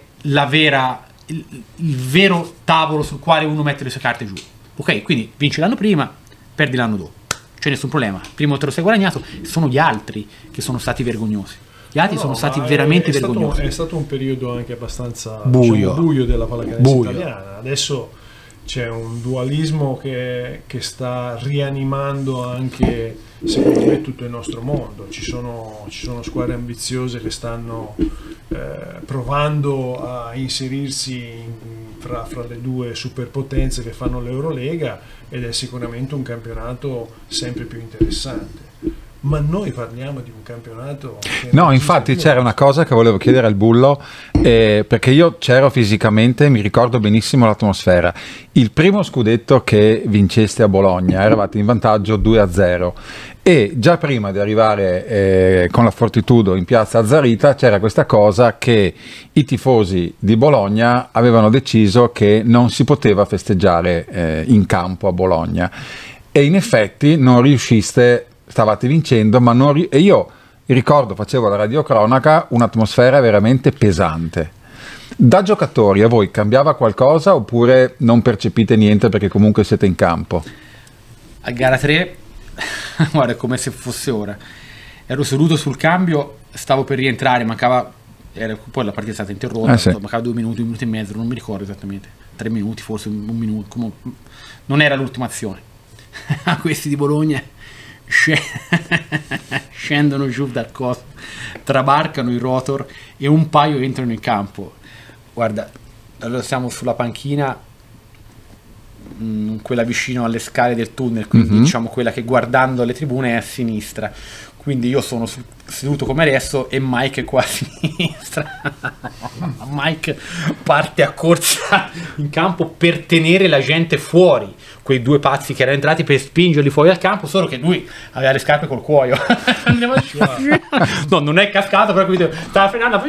il vero tavolo sul quale uno mette le sue carte giù. Ok, quindi vinci l'anno prima, perdi l'anno dopo, c'è nessun problema. Il primo te lo sei guadagnato, sono gli altri che sono stati vergognosi. Gli altri sono stati veramente vergognosi. È stato un periodo anche abbastanza buio della pallacanestro italiana. Adesso c'è un dualismo che sta rianimando anche, secondo me, tutto il nostro mondo. Ci sono squadre ambiziose che stanno provando a inserirsi fra le due superpotenze che fanno l'Eurolega, ed è sicuramente un campionato sempre più interessante. Ma noi parliamo di un campionato... No, infatti c'era una cosa che volevo chiedere al Bullo, perché io c'ero fisicamente, mi ricordo benissimo l'atmosfera. Il primo scudetto che vinceste a Bologna, eravate in vantaggio 2-0, e già prima di arrivare con la Fortitudo in piazza Azzarita c'era questa cosa che i tifosi di Bologna avevano deciso che non si poteva festeggiare in campo a Bologna, e in effetti non riusciste... Stavate vincendo, ma e io ricordo, facevo la radiocronaca, un'atmosfera veramente pesante. Da giocatori a voi cambiava qualcosa oppure non percepite niente perché comunque siete in campo? A gara 3, guarda, come se fosse ora. Ero seduto sul cambio, stavo per rientrare, poi la partita è stata interrotta, sì. Mancava 2 minuti, 1 minuto e mezzo, non mi ricordo esattamente. 3 minuti, forse 1 minuto, non era l'ultima azione. Questi di Bologna scendono giù dal coso, trabarcano i rotor e un paio entrano in campo. Guarda, allora siamo sulla panchina, quella vicino alle scale del tunnel, quindi diciamo quella che guardando le tribune è a sinistra, quindi io sono seduto come adesso e Mike è qua a sinistra. Mike parte a corsa in campo per tenere la gente fuori, quei due pazzi che erano entrati per spingerli fuori dal campo, solo che lui aveva le scarpe col cuoio. No, non è cascato, però stava frenando.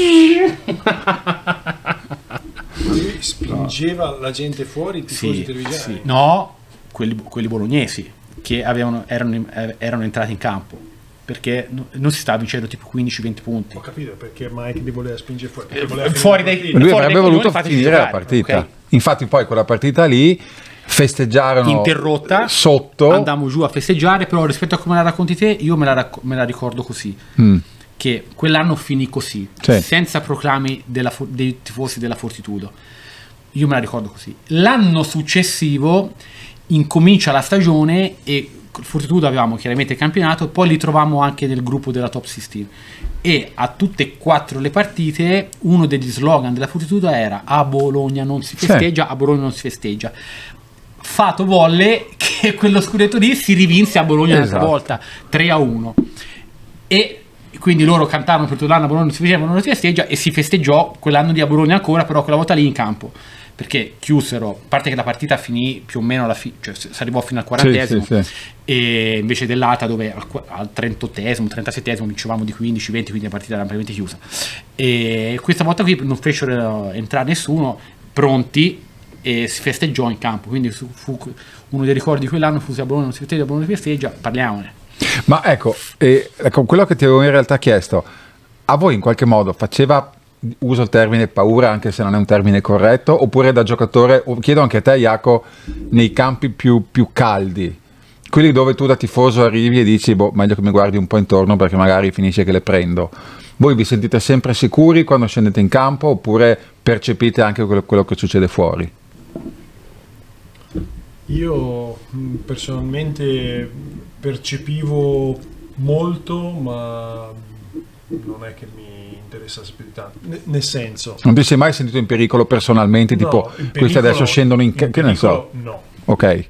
Lui spingeva la gente fuori, i tifosi televisionali? Sì. No, quelli bolognesi che erano entrati in campo, perché non si stava vincendo tipo 15-20 punti. Ho capito perché Mike li voleva spingere fuori. Lui avrebbe voluto finire la partita. Okay. Infatti poi quella partita lì festeggiarono interrotta, sotto, andammo giù a festeggiare, però rispetto a come la racconti te io me la ricordo così, che quell'anno finì così, senza proclami dei tifosi della Fortitudo. Io me la ricordo così. L'anno successivo incomincia la stagione e Fortitudo avevamo chiaramente il campionato, poi li trovammo anche nel gruppo della Top 16 e a tutte e 4 le partite uno degli slogan della Fortitudo era a Bologna non si festeggia, a Bologna non si festeggia. Fato volle che quello scudetto lì si rivinse a Bologna un'altra volta 3-1 e quindi loro cantarono per tutto l'anno a Bologna non si festeggia, non si festeggia, e si festeggiò quell'anno di a Bologna ancora, però quella volta lì in campo, perché chiusero, a parte che la partita finì più o meno alla fine, cioè si arrivò fino al 40esimo, e invece dell'altra dove al 38esimo, 37esimo vincevamo di 15-20, quindi la partita era ampiamente chiusa, e questa volta qui non fecero entrare nessuno, pronti, e si festeggiò in campo, quindi fu uno dei ricordi di quell'anno, fu se a Bologna non si festeggia, a Bologna si festeggia, parliamone. Ma ecco, quello che ti avevo in realtà chiesto, a voi in qualche modo faceva, uso il termine paura anche se non è un termine corretto, oppure da giocatore, chiedo anche a te Jaco, nei campi più caldi, quelli dove tu da tifoso arrivi e dici boh, meglio che mi guardi un po' intorno perché magari finisce che le prendo, voi vi sentite sempre sicuri quando scendete in campo oppure percepite anche quello che succede fuori? Io personalmente percepivo molto, ma non è che mi interessasse più di tanto. Nel senso... Non ti sei mai sentito in pericolo personalmente? No, tipo, questi adesso scendono in... Che ne so? No. Ok.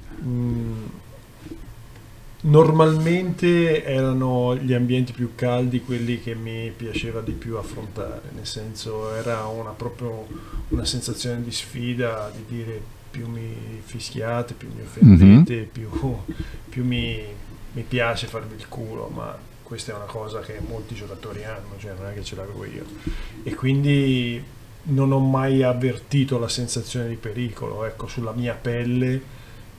Normalmente erano gli ambienti più caldi quelli che mi piaceva di più affrontare, nel senso era proprio una sensazione di sfida, di dire più mi fischiate, più mi offendete, più mi piace farvi il culo, ma questa è una cosa che molti giocatori hanno, cioè non è che ce l'avevo io, e quindi non ho mai avvertito la sensazione di pericolo, ecco, sulla mia pelle.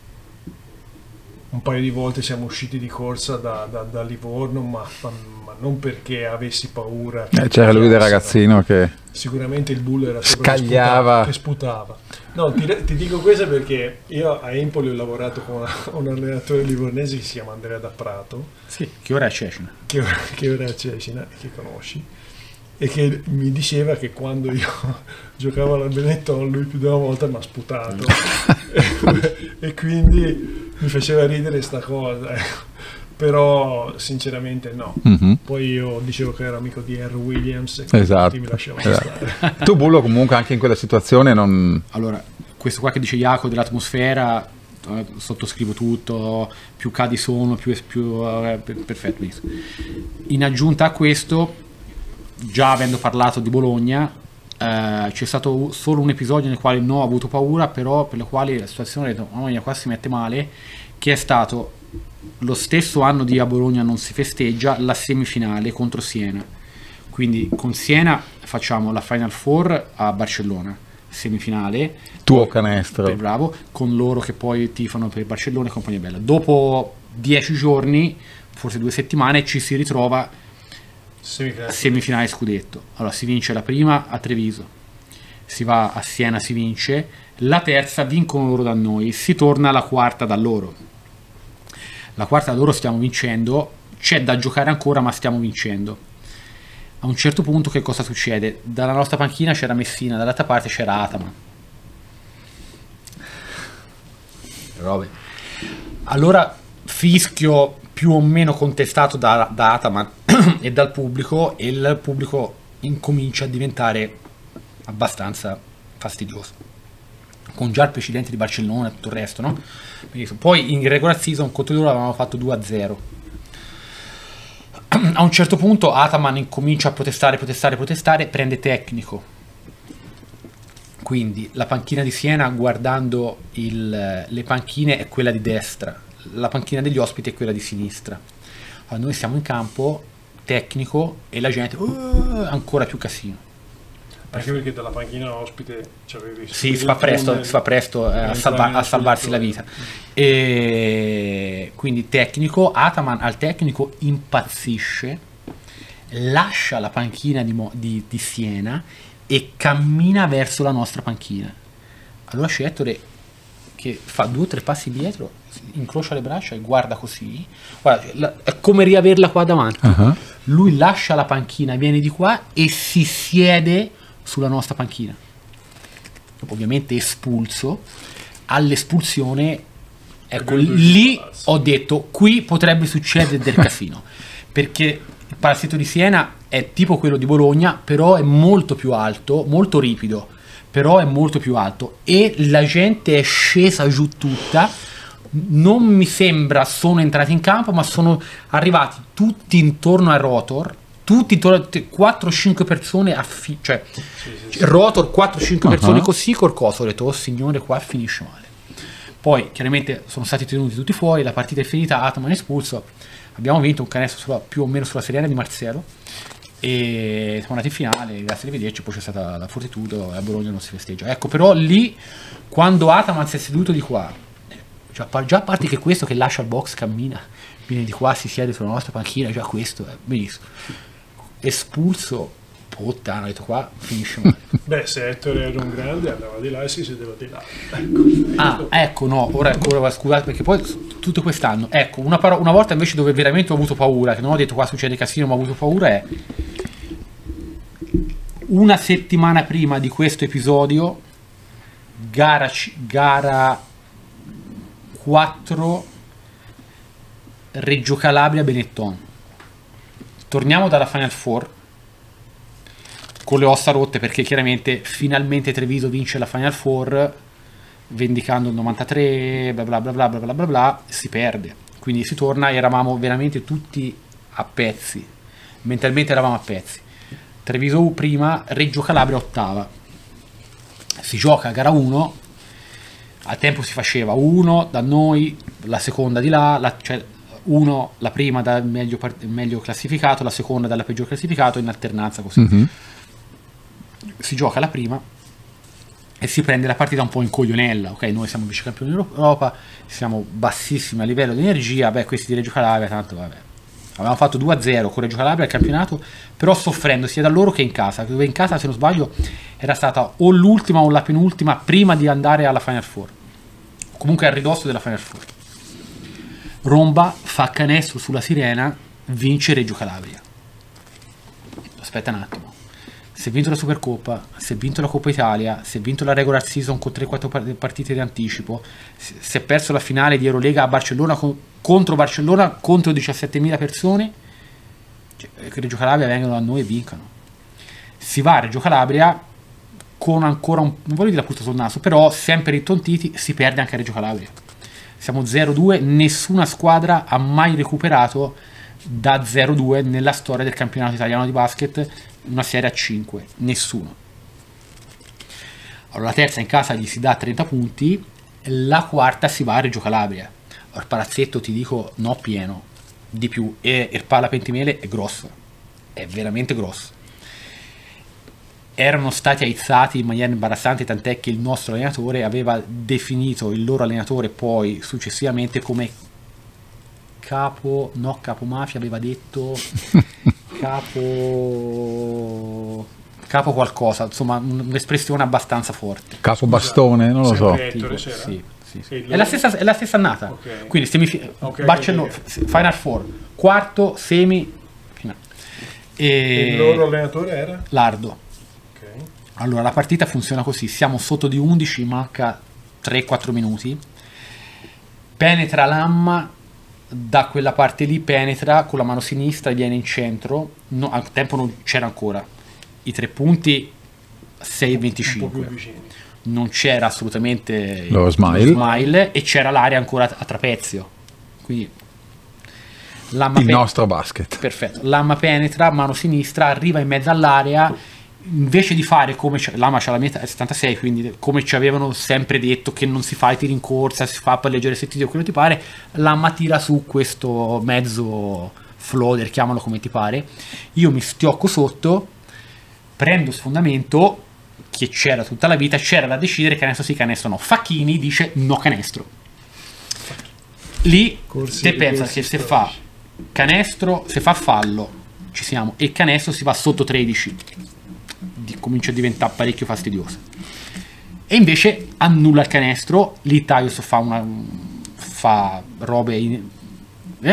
Un paio di volte siamo usciti di corsa da Livorno, ma non perché avessi paura. C'era lui del ragazzino che sicuramente il bullo era scagliava, che sputava. No, ti dico questo perché io a Empoli ho lavorato con un allenatore livornese che si chiama Andrea Da Prato. Sì, che ora è a Cecina. Che ora è a Cecina, che conosci. E che mi diceva che quando io giocavo alla Benetton lui più di una volta mi ha sputato. E quindi mi faceva ridere sta cosa, però sinceramente no. Poi io dicevo che ero amico di R. Williams e esatto, mi lasciavano stare. Tu Bullo comunque anche in quella situazione non... Allora, questo qua che dice Jaco dell'atmosfera, sottoscrivo tutto, più cadi sono, più perfetto. In aggiunta a questo, già avendo parlato di Bologna, c'è stato solo un episodio nel quale non ho avuto paura, però per le quali la situazione qua si mette male, che è stato lo stesso anno di a Bologna non si festeggia, la semifinale contro Siena. Quindi con Siena facciamo la Final Four a Barcellona, semifinale, tuo canestro, bravo, con loro che poi tifano per Barcellona e compagnia bella. Dopo 10 giorni, forse 2 settimane, ci si ritrova semifinale scudetto. Allora si vince la prima a Treviso, si va a Siena, si vince la terza, vincono loro da noi, si torna alla quarta da loro. La quarta da loro stiamo vincendo, c'è da giocare ancora ma stiamo vincendo. A un certo punto che cosa succede? Dalla nostra panchina c'era Messina, dall'altra parte c'era Ataman. Allora fischio più o meno contestato da Ataman e dal pubblico, e il pubblico incomincia a diventare abbastanza fastidioso, con già il precedente di Barcellona e tutto il resto, no? Poi in regular season contro loro avevamo fatto 2-0. A un certo punto Ataman incomincia a protestare, prende tecnico, quindi la panchina di Siena, guardando le panchine, è quella di destra, la panchina degli ospiti è quella di sinistra. Allora noi siamo in campo, tecnico, e la gente ancora più casino. Anche perché dalla panchina ospite c'avevi... Sì, si fa presto a salvarsi la vita. E quindi tecnico, Ataman al tecnico impazzisce, lascia la panchina di Siena e cammina verso la nostra panchina. Allora Schettore, che fa 2 o 3 passi dietro, incrocia le braccia e guarda così, guarda, è come riaverla qua davanti. Lui lascia la panchina, viene di qua e si siede sulla nostra panchina, ovviamente espulso. All'espulsione Ecco, lì ho detto, qui potrebbe succedere del casino, perché il Palazzetto di Siena è tipo quello di Bologna, però è molto più alto, molto ripido, però è molto più alto, e la gente è scesa giù tutta. Non mi sembra sono entrati in campo, ma sono arrivati tutti intorno a Rotor, tutti intorno a 4-5 persone cioè Rotor 4-5 persone così col coso. Ho detto, oh signore, qua finisce male. Poi chiaramente sono stati tenuti tutti fuori, la partita è finita, Ataman è espulso, abbiamo vinto un canestro più o meno sulla seriana di Marziello e siamo andati in finale, grazie di vederci. Poi c'è stata la Fortitudo e a Bologna non si festeggia, ecco. Però lì, quando Ataman si è seduto di qua, già a parte che questo che lascia il box, cammina, viene di qua, si siede sulla nostra panchina, già questo è benissimo. Espulso, puttana, ho detto, qua finisce male. Beh, se Ettore era un grande andava di là e si sedeva di là. Ecco, no, ora scusate, perché poi tutto quest'anno, ecco, una volta invece dove veramente ho avuto paura, che non ho detto qua succede casino, ma ho avuto paura, è una settimana prima di questo episodio, gara 4 Reggio Calabria Benetton. Torniamo dalla Final Four con le ossa rotte, perché chiaramente finalmente Treviso vince la Final Four vendicando il 93, bla bla bla bla bla bla bla, si perde, quindi si torna, eravamo veramente tutti a pezzi, mentalmente eravamo a pezzi. Treviso prima, Reggio Calabria ottava, si gioca a gara 1. Al tempo si faceva 1 da noi, la seconda di là, cioè 1 la prima dal meglio classificato, la seconda dalla peggior classificato, in alternanza così. Si gioca la prima e si prende la partita un po' in coglionella, ok? Noi siamo vice campioni d'Europa, siamo bassissimi a livello di energia, beh, questi di Reggio Calabria tanto vabbè. Avevamo fatto 2-0 con Reggio Calabria al campionato, però soffrendo sia da loro che in casa, dove in casa, se non sbaglio, era stata o l'ultima o la penultima prima di andare alla Final Four, comunque al ridosso della Final Four. Romba fa canestro sulla sirena, vince Reggio Calabria. Aspetta un attimo, si è vinto la Supercoppa, si è vinto la Coppa Italia, si è vinto la regular season con 3-4 partite di anticipo, si è perso la finale di Eurolega a Barcellona contro Barcellona, contro 17.000 persone. Reggio Calabria vengono a noi e vincono. Si va a Reggio Calabria con ancora non voglio dire la puzza sul naso, però sempre intontiti, si perde anche a Reggio Calabria. Siamo 0-2, nessuna squadra ha mai recuperato da 0-2 nella storia del campionato italiano di basket una serie a 5, nessuno. Allora la terza in casa gli si dà 30 punti, la quarta si va a Reggio Calabria. Allora, il palazzetto, ti dico, no pieno, di più, e il Pala Pentimele è grosso, è veramente grosso. Erano stati aizzati in maniera imbarazzante, tant'è che il nostro allenatore aveva definito il loro allenatore poi successivamente come capomafia, aveva detto capo qualcosa, insomma un'espressione abbastanza forte. Capo bastone, non lo so. Tipo, sì. È la stessa annata, okay. Quindi Barcellona, Final Four, quarto, semi, finale. E il loro allenatore era? Lardo. Okay. Allora la partita funziona così: siamo sotto di 11, manca 3-4 minuti, penetra Lamma da quella parte lì, penetra con la mano sinistra, viene in centro, al tempo non c'era ancora i 3 punti, 6-25, non c'era assolutamente lo smile e c'era l'area ancora a trapezio, quindi il nostro basket. Perfetto. Lamma penetra, mano sinistra, arriva in mezzo all'area, invece di fare come Lamma c'ha la meta 76, quindi come ci avevano sempre detto che non si fa i tiri in corsa, si fa per leggere settiti o quello ti pare, Lamma tira su questo mezzo floater, chiamalo come ti pare, io mi stiocco sotto, prendo sfondamento che c'era tutta la vita, c'era da decidere canestro sì, canestro no. Facchini dice no canestro. Lì te pensa che se fa canestro, se fa fallo, ci siamo, e canestro si va sotto 13, comincia a diventare parecchio fastidioso. E invece annulla il canestro, lì Taios fa robe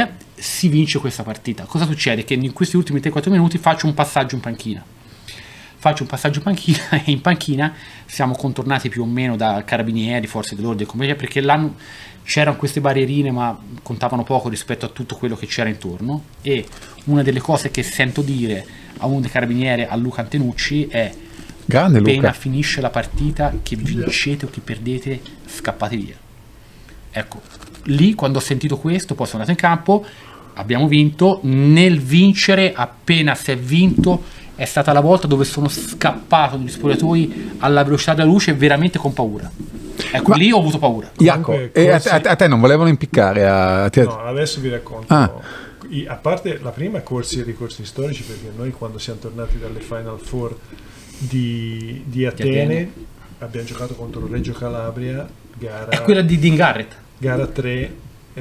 si vince questa partita. Cosa succede? Che in questi ultimi 3-4 minuti faccio un passaggio in panchina. faccio un passaggio panchina e in panchina siamo contornati più o meno da carabinieri, forze dell'ordine, compagnia, perché c'erano queste barrierine ma contavano poco rispetto a tutto quello che c'era intorno. E una delle cose che sento dire a uno dei carabinieri, a Luca Antenucci, è: grande Luca, appena finisce la partita, che vincete o che perdete, scappate via. Ecco, lì quando ho sentito questo, poi sono andato in campo, abbiamo vinto. Nel vincere, appena si è vinto, è stata la volta dove sono scappato negli spogliatoi alla velocità della luce, veramente con paura. Ecco, lì ho avuto paura. Jacopo, e a te non volevano impiccare? No, adesso vi racconto. A parte la prima, corsi e ricorsi storici, perché noi quando siamo tornati dalle Final Four di Atene abbiamo giocato contro Reggio Calabria, è quella di Dean Garrett, gara 3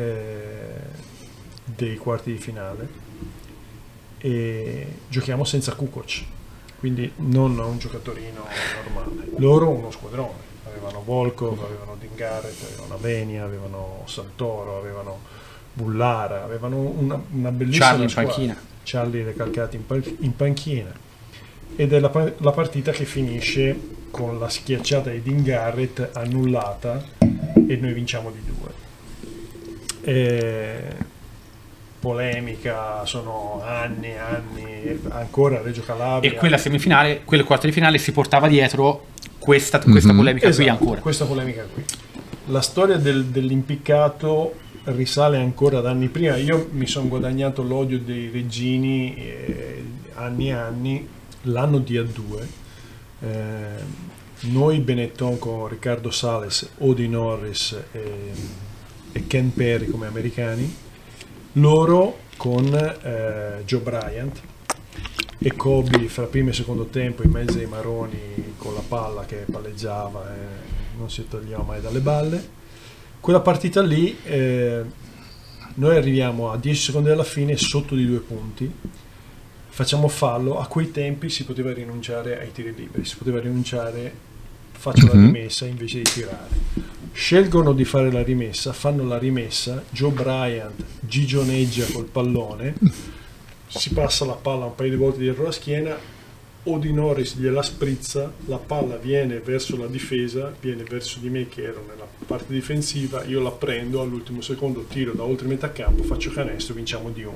dei quarti di finale, e giochiamo senza Kukoc, quindi non un giocatorino normale. Loro uno squadrone, avevano Volkov, avevano Dean Garrett, avevano Avenia, avevano Santoro, avevano Bullara, avevano una bellissima Charlie squadra. in panchina, Charlie recalcati in panchina, ed è la partita che finisce con la schiacciata di Dean Garrett annullata e noi vinciamo di 2. Polemica, sono anni ancora Reggio Calabria, e quella semifinale, quel quarto di finale si portava dietro questa polemica, esatto, qui ancora. Questa polemica qui. La storia dell'impiccato risale ancora ad anni prima. Io mi sono guadagnato l'odio dei reggini anni e anni, l'anno di A2. Noi Benetton con Riccardo Sales, Odi Norris e Ken Perry come americani, loro con Joe Bryant e Kobe fra primo e secondo tempo in mezzo ai maroni con la palla che palleggiava e non si toglieva mai dalle balle. Quella partita lì noi arriviamo a 10 secondi dalla fine sotto di 2 punti, facciamo fallo. A quei tempi si poteva rinunciare ai tiri liberi, si poteva rinunciare, faccio la rimessa invece di tirare. Scelgono di fare la rimessa, fanno la rimessa, Joe Bryant gigioneggia col pallone, si passa la palla un paio di volte dietro la schiena, Odi Norris gliela sprizza, la palla viene verso la difesa, viene verso di me che ero nella parte difensiva, io la prendo all'ultimo secondo, tiro da oltre metà campo, faccio canestro, vinciamo di 1.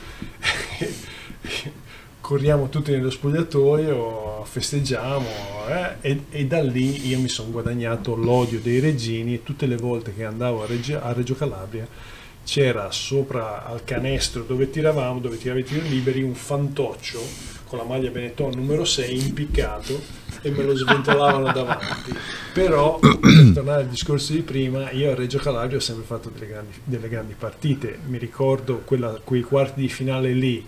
Corriamo tutti nello spogliatoio, festeggiamo e da lì io mi sono guadagnato l'odio dei reggini, e tutte le volte che andavo a Reggio Calabria c'era sopra al canestro dove tiravamo i tiri liberi un fantoccio con la maglia Benetton numero 6 impiccato e me lo sventolavano davanti. Però per tornare al discorso di prima, io a Reggio Calabria ho sempre fatto delle grandi partite. Mi ricordo quei quarti di finale lì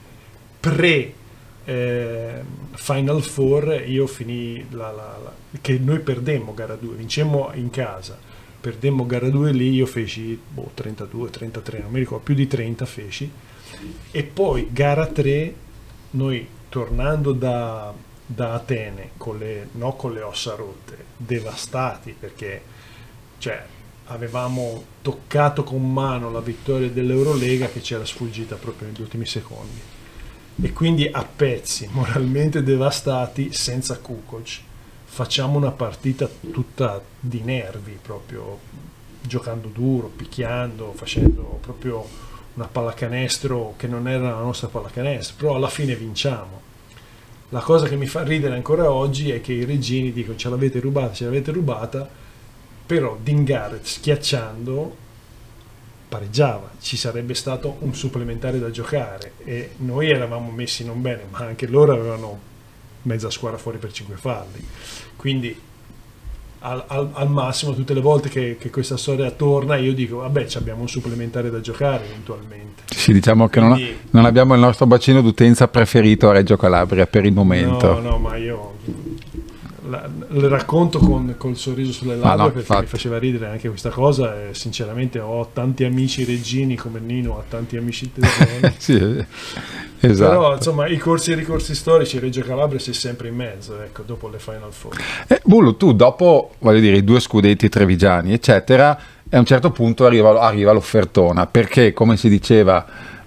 Final Four, io finì che noi perdemmo gara 2, vincemmo in casa, perdemmo gara 2 lì, io feci 32, 33, non mi ricordo, più di 30 feci, e poi gara 3 noi tornando da Atene con le ossa rotte, devastati, perché avevamo toccato con mano la vittoria dell'Eurolega che c'era sfuggita proprio negli ultimi secondi, e quindi a pezzi, moralmente devastati, senza Kukoc, facciamo una partita tutta di nervi, proprio giocando duro, picchiando, facendo proprio una pallacanestro che non era la nostra pallacanestro, però alla fine vinciamo. La cosa che mi fa ridere ancora oggi è che i reggini dicono ce l'avete rubata, però Dean Garrett schiacciando pareggiava, ci sarebbe stato un supplementare da giocare e noi eravamo messi non bene, ma anche loro avevano mezza squadra fuori per 5 falli, quindi al massimo tutte le volte che questa storia torna io dico vabbè, abbiamo un supplementare da giocare eventualmente. Sì, diciamo che quindi, non abbiamo il nostro bacino d'utenza preferito a Reggio Calabria per il momento. No, ma io le racconto col sorriso sulle labbra, perché infatti mi faceva ridere anche questa cosa, e sinceramente ho tanti amici reggini come Nino ha tanti amici tesoni. Sì, esatto. Però insomma i corsi e ricorsi storici Reggio Calabria si è sempre in mezzo, ecco, dopo le Final Four. Bullo, tu dopo, voglio dire, i 2 scudetti trevigiani eccetera, a un certo punto arriva l'offertona, perché come si diceva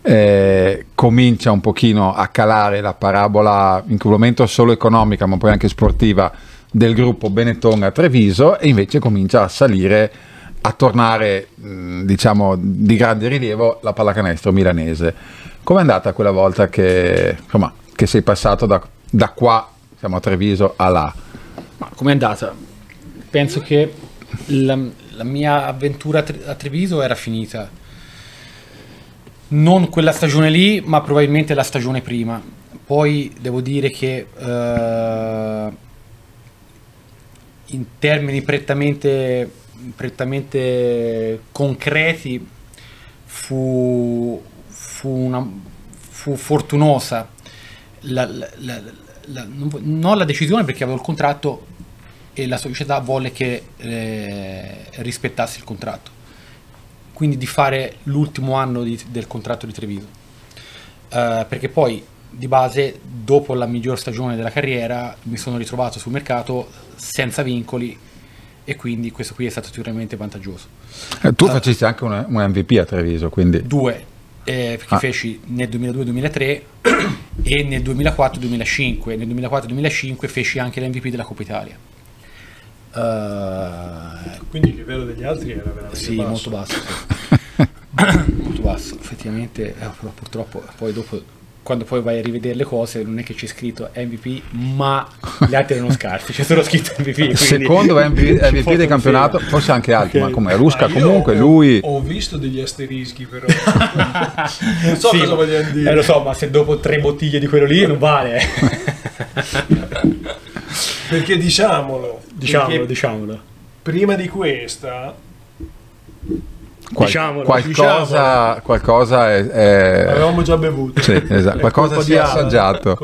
comincia un pochino a calare la parabola, in quel momento solo economica ma poi anche sportiva, del gruppo Benetton a Treviso, e invece comincia a salire, a tornare diciamo di grande rilievo la pallacanestro milanese. Com'è andata quella volta che, insomma, che sei passato da qua, siamo a Treviso, a là? Ma com'è andata? Penso che la mia avventura a Treviso era finita. Non quella stagione lì, ma probabilmente la stagione prima. Poi devo dire che in termini prettamente concreti fu fortunosa non la decisione, perché avevo il contratto e la società volle che rispettassi il contratto, quindi di fare l'ultimo anno del contratto di Treviso, perché poi di base dopo la miglior stagione della carriera mi sono ritrovato sul mercato senza vincoli, e quindi questo qui è stato sicuramente vantaggioso. Tu facesti anche un MVP a Treviso, quindi 2 perché feci nel 2002-2003 e nel 2004-2005. Nel 2004-2005 feci anche l'MVP della Coppa Italia. Quindi il livello degli altri era veramente basso. Molto basso, molto basso, effettivamente, però purtroppo poi dopo, quando poi vai a rivedere le cose, non è che c'è scritto MVP, ma gli altri erano scarsi, c'è solo scritto MVP. Secondo MVP del campionato, forse anche altri, ma come Rusca comunque lui... Ho visto degli asterischi però, non so cosa vogliono dire. Lo so, ma se dopo 3 bottiglie di quello lì non vale. Perché diciamolo. Prima di questa... Qualcosa è... Avevamo già bevuto. Sì, esatto. Qualcosa si è assaggiato.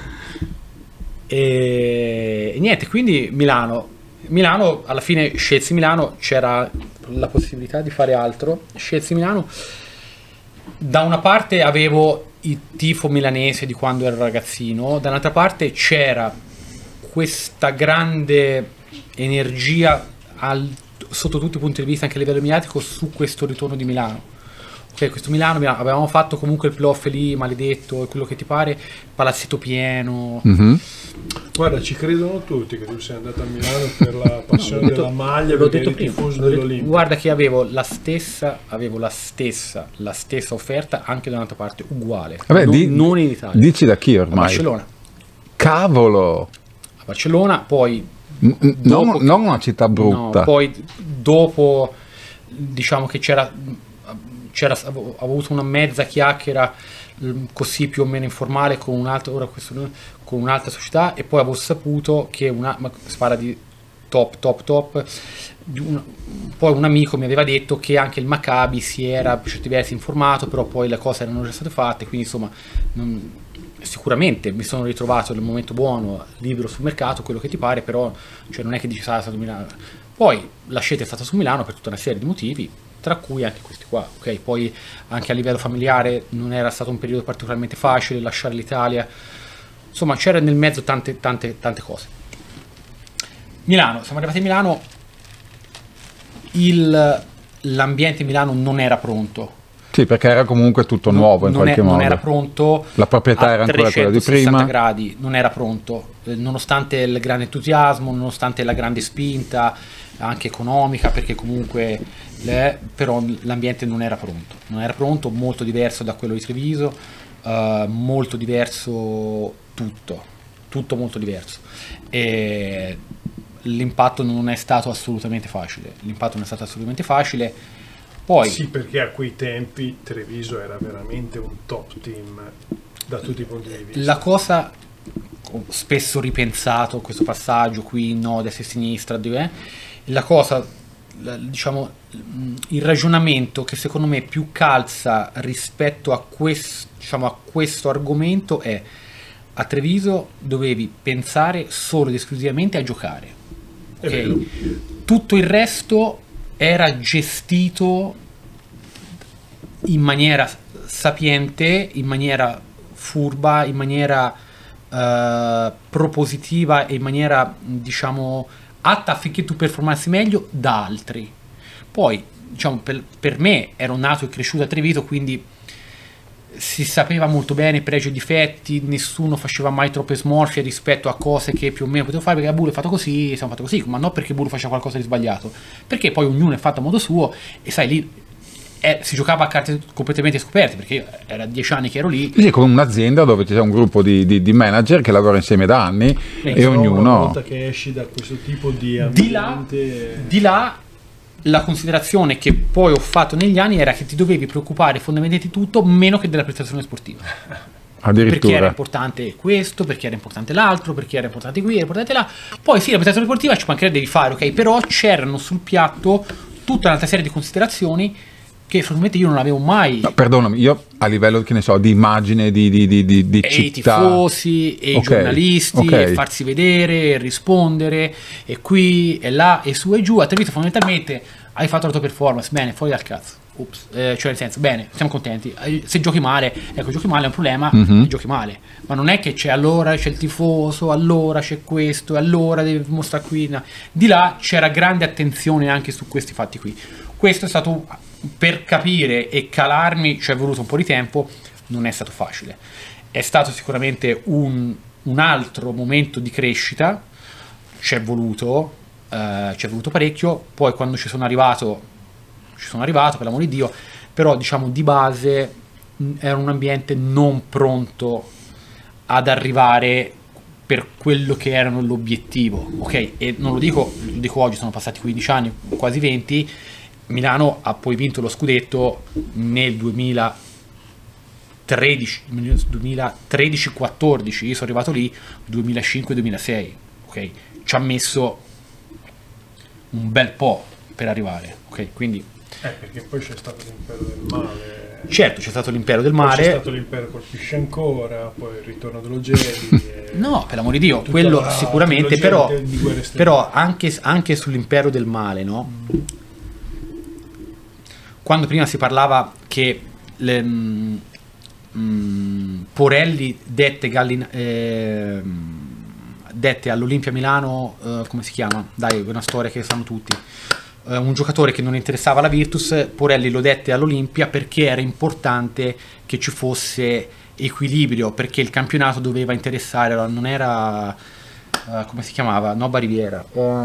E niente, quindi Milano, alla fine scelsi Milano, c'era la possibilità di fare altro, scelsi Milano. Da una parte avevo il tifo milanese di quando ero ragazzino, dall'altra parte c'era questa grande energia sotto tutti i punti di vista, anche a livello mediatico, su questo ritorno di Milano. Ok, questo Milano, avevamo fatto comunque il playoff lì, maledetto, e quello che ti pare, palazzetto pieno. Guarda, ci credono tutti che tu sei andato a Milano per la passione della maglia, l'ho detto prima, tifoso dell'Olimpia. Guarda che avevo la stessa offerta anche da un'altra parte, uguale. Vabbè, non in Italia. Dici da chi ormai? A Barcellona. Cavolo! A Barcellona, poi... non una città brutta. No, poi dopo, diciamo che avevo avuto una mezza chiacchiera così più o meno informale con un'altra società, e poi avevo saputo che si parla di top, poi un amico mi aveva detto che anche il Maccabi si era per certi versi informato, però poi le cose erano già state fatte, quindi insomma sicuramente mi sono ritrovato nel momento buono, libero sul mercato, quello che ti pare, però cioè, non è che dici stato Milano. Poi la scelta è stata su Milano per tutta una serie di motivi, tra cui anche questi qua, ok? Poi anche a livello familiare non era stato un periodo particolarmente facile, lasciare l'Italia, insomma c'era nel mezzo tante cose. Milano, siamo arrivati a Milano, l'ambiente in Milano non era pronto. Sì, perché era comunque tutto nuovo in qualche modo. Non era pronto. La proprietà era ancora quella di prima. Gradi, non era pronto, nonostante il grande entusiasmo, nonostante la grande spinta anche economica, perché comunque però l'ambiente non era pronto. Non era pronto, molto diverso da quello di Treviso, molto diverso tutto molto diverso. E l'impatto non è stato assolutamente facile. Poi, sì, perché a quei tempi Treviso era veramente un top team da tutti i punti di vista. La cosa, ho spesso ripensato questo passaggio qui, no, destra e sinistra, la cosa, diciamo, il ragionamento che secondo me più calza rispetto a questo argomento è: a Treviso dovevi pensare solo ed esclusivamente a giocare, okay? Tutto il resto era gestito in maniera sapiente, in maniera furba, in maniera propositiva e in maniera, diciamo, atta affinché tu performassi meglio da altri. Poi, diciamo, per me ero nato e cresciuto a Treviso, quindi si sapeva molto bene pregi e difetti, nessuno faceva mai troppe smorfie rispetto a cose che più o meno potevo fare, perché Bull è fatto così, siamo fatto così, ma non perché Bull faceva qualcosa di sbagliato, perché poi ognuno è fatto a modo suo, e sai, lì si giocava a carte completamente scoperte, perché io era 10 anni che ero lì. Sì, come un'azienda dove c'è un gruppo di manager che lavora insieme da anni, e ognuno... Una volta che esci da questo tipo di ambiente... Di là la considerazione che poi ho fatto negli anni era che ti dovevi preoccupare fondamentalmente di tutto meno che della prestazione sportiva. Addirittura. Perché era importante questo, perché era importante l'altro, perché era importante qui, era importante là. Poi sì, la prestazione sportiva ci mancherebbe di fare, ok? Però c'erano sul piatto tutta un'altra serie di considerazioni che fortunatamente io non avevo mai. No, perdonami, io a livello, che ne so, di immagine di e città, i tifosi e i giornalisti, e farsi vedere, e rispondere, e qui e là e su e giù. A te visto, fondamentalmente hai fatto la tua performance, bene, fuori dal cazzo. Ups. Cioè nel senso, bene, siamo contenti. Se giochi male, ecco, giochi male è un problema, giochi male. Ma non è che c'è allora c'è il tifoso, allora c'è questo, allora devi mostrare qui. No. Di là c'era grande attenzione anche su questi fatti qui. Questo è stato, per capire e calarmi, ci è voluto un po' di tempo, non è stato facile. È stato sicuramente un altro momento di crescita, ci è voluto parecchio. Poi quando ci sono arrivato, per l'amor di Dio, però diciamo di base era un ambiente non pronto ad arrivare per quello che erano l'obiettivo, ok? E non lo dico oggi, sono passati 15 anni, quasi 20. Milano ha poi vinto lo scudetto nel 2013-14, io sono arrivato lì 2005-2006, ok? Ci ha messo un bel po' per arrivare, ok? Quindi perché poi c'è stato l'impero del male. Certo, c'è stato l'impero del male. Poi c'è stato l'impero colpisce ancora, poi il ritorno dello Jedi. No, per l'amore di Dio, quello sicuramente, però anche sull'impero del male, no? Quando prima si parlava che Porelli dette all'Olimpia Milano, come si chiama? Dai, è una storia che sanno tutti. Un giocatore che non interessava la Virtus, Porelli lo dette all'Olimpia perché era importante che ci fosse equilibrio, perché il campionato doveva interessare, non era come si chiamava? Nobba Riviera,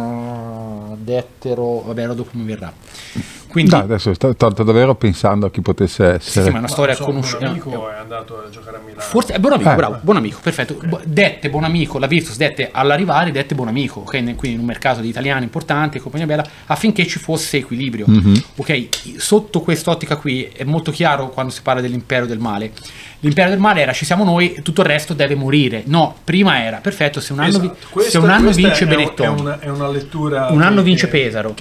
dettero, vabbè, dopo mi verrà. Quindi, no, adesso sto davvero pensando a chi potesse essere. Sì, ma è una storia conosciuta. Un amico è andato a giocare a Milano. Forse è buon amico, bravo, buon amico, perfetto. Dette buon amico, la Virtus dette all'arrivare, dette buon amico, ok? Quindi in un mercato di italiani importante, compagnia bella, affinché ci fosse equilibrio. Ok, sotto quest'ottica qui è molto chiaro quando si parla dell'impero del male. L'impero del male era ci siamo noi, tutto il resto deve morire. No, prima era perfetto, se un anno, se un anno vince Benetton, è una lettura. Un anno vince Pesaro.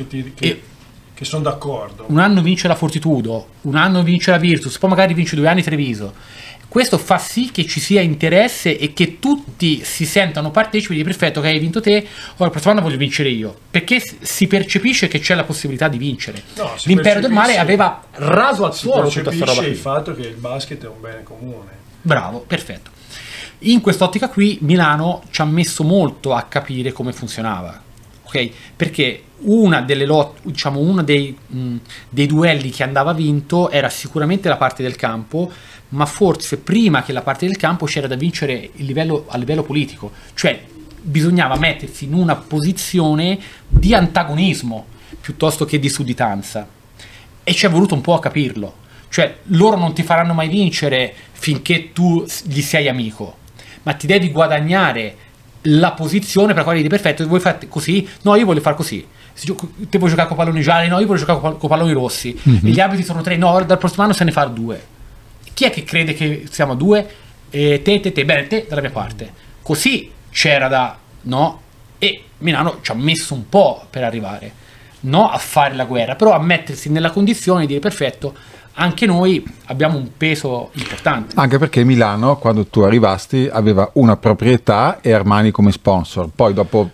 Che sono d'accordo. Un anno vince la Fortitudo, un anno vince la Virtus, poi magari vince 2 anni Treviso. Questo fa sì che ci sia interesse e che tutti si sentano partecipi di perfetto, che hai vinto te, ora il prossimo anno voglio vincere io, perché si percepisce che c'è la possibilità di vincere. No, l'impero del male aveva raso al suolo tutta questa roba qui. Il fatto che il basket è un bene comune. Bravo, perfetto. In quest'ottica qui Milano ci ha messo molto a capire come funzionava, ok? Perché una delle lotte, diciamo uno dei duelli che andava vinto era sicuramente la parte del campo, ma forse prima che la parte del campo c'era da vincere a livello politico, cioè bisognava mettersi in una posizione di antagonismo piuttosto che di sudditanza, e ci è voluto un po' a capirlo, cioè loro non ti faranno mai vincere finché tu gli sei amico, ma ti devi guadagnare la posizione per la quale dici perfetto, voi fate così, no io voglio fare così, te vuoi giocare con palloni gialli, no io voglio giocare con palloni rossi, e gli arbitri sono 3, no dal prossimo anno se ne fa 2. Chi è che crede che siamo 2? Te, bene, te dalla mia parte. Così c'era no? E Milano ci ha messo un po' per arrivare, no a fare la guerra, però a mettersi nella condizione di dire perfetto, anche noi abbiamo un peso importante. Anche perché Milano, quando tu arrivasti, aveva una proprietà e Armani come sponsor. Poi dopo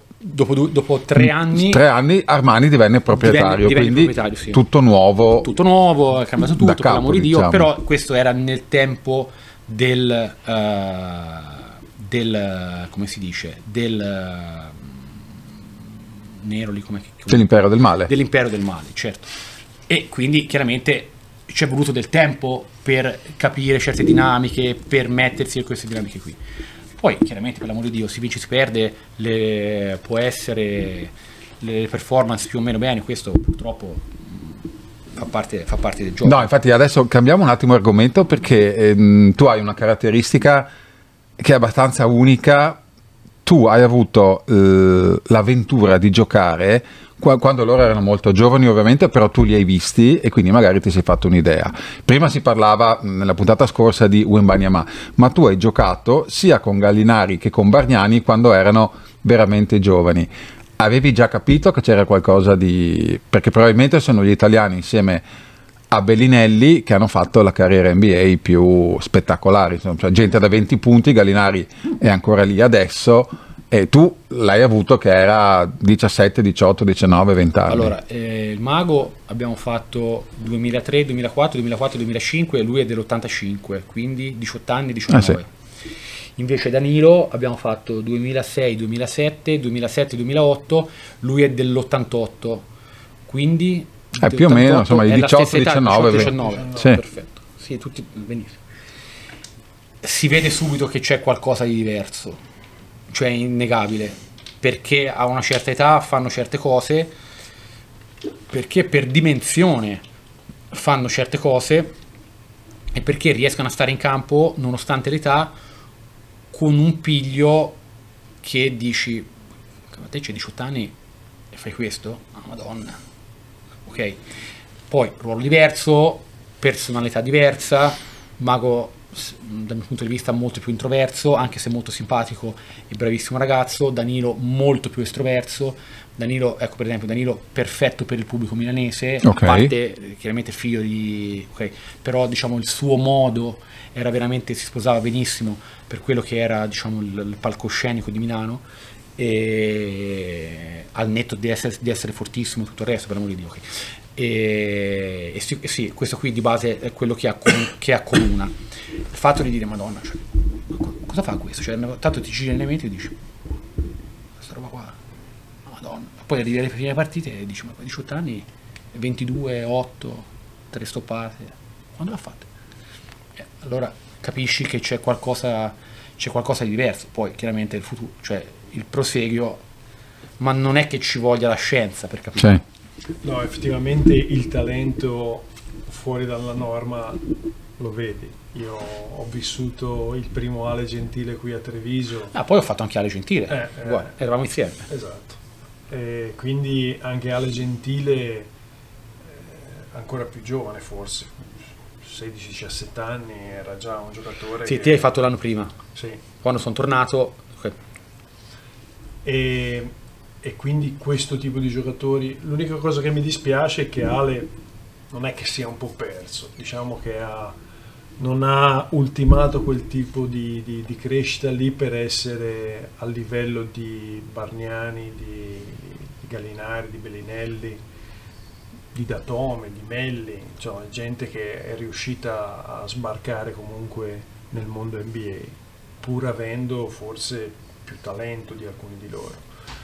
3 anni Armani divenne proprietario, quindi proprietario, sì. Tutto nuovo, è cambiato tutto, per l'amor di Dio, però questo era nel tempo del come si dice, del nero lì, dell'impero del male. Dell'impero del male, certo. E quindi chiaramente ci è voluto del tempo per capire certe dinamiche, per mettersi in queste dinamiche qui. Poi chiaramente, per l'amore di Dio, si vince, si perde, può essere le performance più o meno bene, questo purtroppo fa parte del gioco. No, infatti adesso cambiamo un attimo argomento, perché tu hai una caratteristica che è abbastanza unica. Tu hai avuto l'avventura di giocare quando loro erano molto giovani, ovviamente, però tu li hai visti e quindi magari ti sei fatto un'idea. Prima si parlava nella puntata scorsa di Wembanyama, ma tu hai giocato sia con Gallinari che con Bargnani quando erano veramente giovani. Avevi già capito che c'era qualcosa di... perché probabilmente sono gli italiani insieme a Bellinelli che hanno fatto la carriera NBA più spettacolare, insomma, cioè gente da 20 punti, Gallinari è ancora lì adesso e tu l'hai avuto che era 17, 18, 19, 20 anni. Allora, il Mago abbiamo fatto 2003, 2004, 2004, 2005 e lui è dell'85, quindi 18 anni, 19. Sì. Invece Danilo abbiamo fatto 2006, 2007, 2007, 2008, lui è dell'88, quindi più o meno, insomma, i 18, 19, 19. Sì. Perfetto. Sì, tutti benissimo. Si vede subito che c'è qualcosa di diverso, cioè innegabile, perché a una certa età fanno certe cose, perché per dimensione fanno certe cose e perché riescono a stare in campo nonostante l'età con un piglio che dici, ma te c'hai 18 anni e fai questo? Ah, madonna. Ok, poi ruolo diverso, personalità diversa, Mago dal mio punto di vista molto più introverso, anche se molto simpatico e bravissimo ragazzo. Danilo molto più estroverso. Danilo, ecco, per esempio, Danilo perfetto per il pubblico milanese, Ok. a parte chiaramente figlio di... ok, però diciamo il suo modo era veramente, si sposava benissimo per quello che era, diciamo, il palcoscenico di Milano, e al netto di essere fortissimo tutto il resto, per l'amore di Dio, okay. E sì, questo qui di base è quello che accomuna. Il fatto di dire madonna, cioè, cosa fa questo? Cioè, tanto ti giri nelle mente e dici questa roba qua, madonna. Poi arrivi alle prime partite e dici ma 18 anni, 22, 8, 3 stoppate, quando l'ha fatta? Allora capisci che c'è qualcosa di diverso. Poi chiaramente il futuro, cioè il proseguio, ma non è che ci voglia la scienza per capire. Sì. No, effettivamente il talento fuori dalla norma lo vedi. Io ho vissuto il primo Ale Gentile qui a Treviso. Poi ho fatto anche Ale Gentile, guarda, eravamo insieme. Esatto. E quindi anche Ale Gentile, ancora più giovane forse, 16-17 anni, era già un giocatore. Sì, ti hai fatto l'anno prima. Sì. Quando sono tornato. Okay. E quindi questo tipo di giocatori, l'unica cosa che mi dispiace è che Ale non è che sia un po' perso, diciamo che non ha ultimato quel tipo di crescita lì per essere a livello di Bargnani, di Gallinari, di Bellinelli, di Datome, di Melli, insomma gente che è riuscita a sbarcare comunque nel mondo NBA, pur avendo forse più talento di alcuni di loro.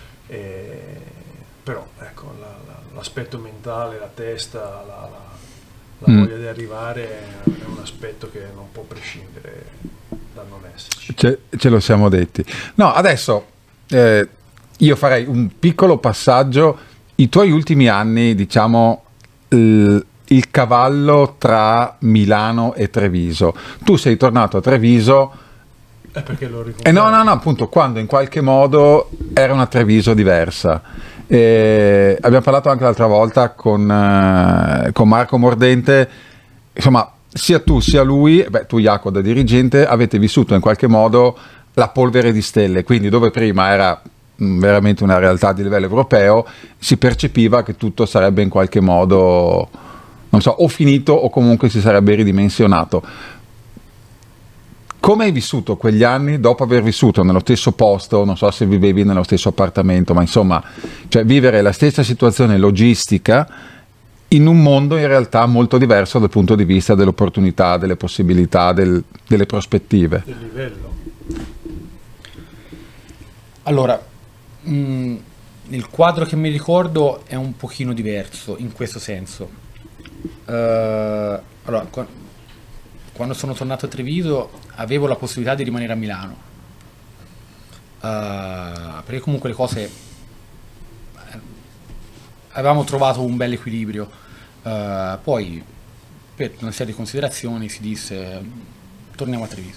Però ecco, l'aspetto mentale, la testa, la voglia di arrivare è un aspetto che non può prescindere dal non esserci. Ce lo siamo detti. No, adesso io farei un piccolo passaggio. I tuoi ultimi anni, diciamo, il cavallo tra Milano e Treviso. Tu sei tornato a Treviso. Perché lo ricordo. No, appunto, quando in qualche modo era una Treviso diversa. Abbiamo parlato anche l'altra volta con Marco Mordente, insomma, sia tu sia lui, tu Jacopo da dirigente, avete vissuto in qualche modo la polvere di stelle, quindi dove prima era veramente una realtà di livello europeo, si percepiva che tutto sarebbe in qualche modo, non so, o finito o comunque si sarebbe ridimensionato. Come hai vissuto quegli anni dopo aver vissuto nello stesso posto, non so se vivevi nello stesso appartamento, ma insomma, cioè vivere la stessa situazione logistica in un mondo in realtà molto diverso dal punto di vista delle opportunità, delle possibilità, delle prospettive? Del livello. Allora, il quadro che mi ricordo è un pochino diverso in questo senso. Allora, quando sono tornato a Treviso avevo la possibilità di rimanere a Milano, perché comunque le cose avevamo trovato un bel equilibrio. Poi per una serie di considerazioni si disse torniamo a Treviso.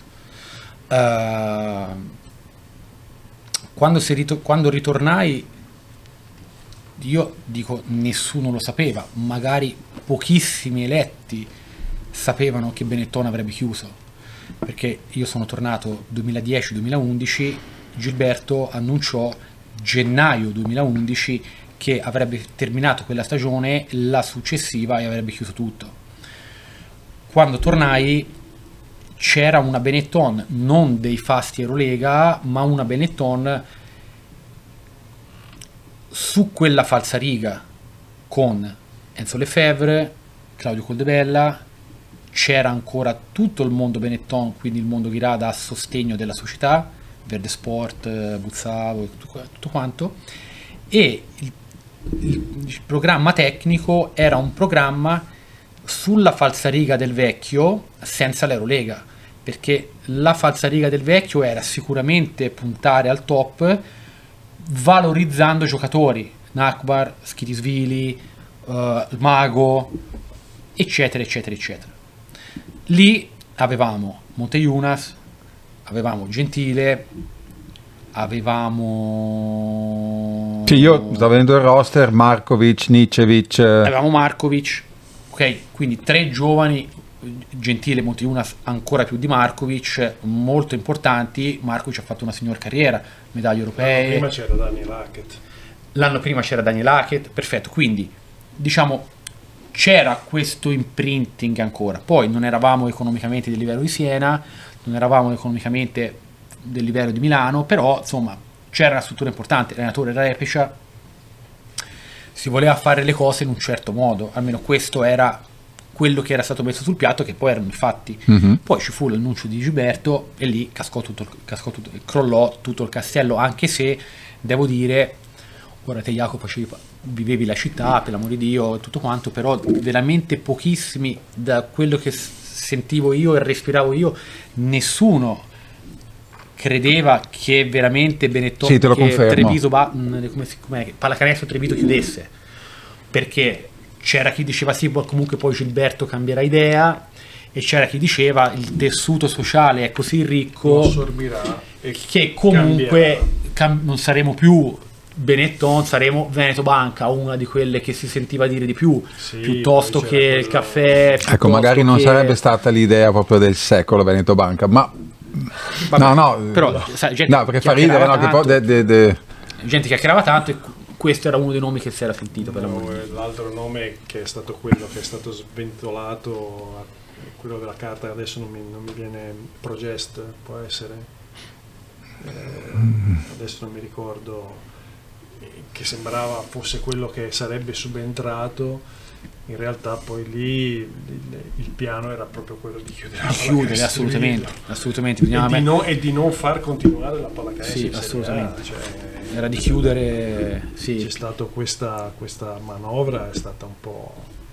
Quando ritornai, io dico nessuno lo sapeva, magari pochissimi eletti sapevano che Benetton avrebbe chiuso, perché io sono tornato 2010-2011, Gilberto annunciò gennaio 2011 che avrebbe terminato quella stagione, la successiva, e avrebbe chiuso tutto. Quando tornai c'era una Benetton, non dei fasti Eurolega, ma una Benetton su quella falsariga con Enzo Lefebvre, Claudio Coldebella, c'era ancora tutto il mondo Benetton, quindi il mondo Ghirada a sostegno della società, Verde Sport, Buzzavo, tutto quanto, e il programma tecnico era un programma sulla falsariga del vecchio senza l'Eurolega, perché la falsariga del vecchio era sicuramente puntare al top valorizzando giocatori, Nakbar, Schirisvili, Mago, eccetera eccetera eccetera. Lì avevamo Monteyunas, avevamo Gentile, avevamo... Sì, io sto vedendo il roster, Markovic, Nicevic... Avevamo Markovic, ok, quindi 3 giovani, Gentile, Monteyunas ancora più di Markovic, molto importanti. Markovic ha fatto una signor carriera, medaglie europee. Prima c'era Daniel Hackett. L'anno prima c'era Daniel Hackett, perfetto, quindi diciamo c'era questo imprinting ancora. Poi non eravamo economicamente del livello di Siena, non eravamo economicamente del livello di Milano, però insomma c'era una struttura importante, l'allenatore era Repecia, si voleva fare le cose in un certo modo, almeno questo era quello che era stato messo sul piatto, che poi erano i fatti. Poi ci fu l'annuncio di Gilberto e lì crollò tutto il castello, anche se devo dire, ora te Jacopo vivevi la città, per l'amore di Dio, tutto quanto, però veramente pochissimi, da quello che sentivo io e respiravo io, nessuno credeva che veramente Benetton, sì, te lo che confermo. Treviso, Pallacanestro Treviso chiudesse, perché c'era chi diceva sì, comunque poi Gilberto cambierà idea, e c'era chi diceva il tessuto sociale è così ricco che comunque non saremo più Benetton, saremo Veneto Banca, una di quelle che si sentiva dire di più, sì, piuttosto che il caffè. Ecco, magari non sarebbe stata l'idea proprio del secolo Veneto Banca, ma vabbè, no, però gente perché fa ridere, no, che poi gente chiacchierava tanto e questo era uno dei nomi che si era sentito. L'altro nome che è stato quello che è stato sventolato, quello della carta, adesso non mi viene, Progest può essere, adesso non mi ricordo, che sembrava fosse quello che sarebbe subentrato, in realtà poi lì il piano era proprio quello di chiudere assolutamente e di non far continuare la pallacanestro. Sì, assolutamente. Era di chiudere, sì. C'è stata questa manovra, è stata un po'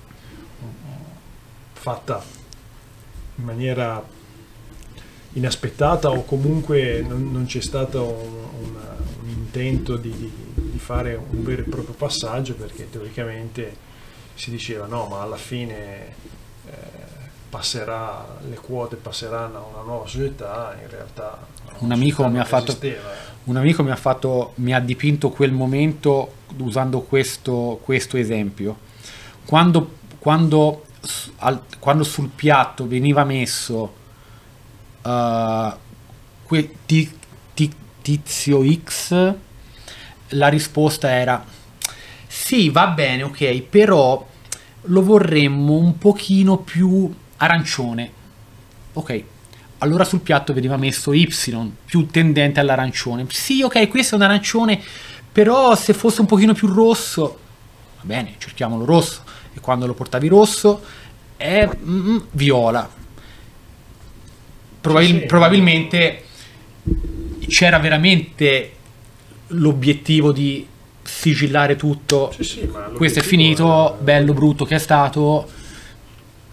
fatta in maniera inaspettata, o comunque non c'è stato un intento di fare un vero e proprio passaggio, perché teoricamente si diceva no, ma alla fine le quote passeranno a una nuova società. In realtà un amico mi ha dipinto quel momento usando questo esempio. Quando sul piatto veniva messo Tizio X, la risposta era sì, va bene, ok, però lo vorremmo un pochino più arancione. Ok, allora sul piatto veniva messo Y, più tendente all'arancione. Sì, ok, questo è un arancione, però se fosse un pochino più rosso, va bene, cerchiamolo rosso. E quando lo portavi rosso è viola. Probabilmente c'era veramente l'obiettivo di sigillare tutto. Sì, questo è finito, bello brutto che è stato,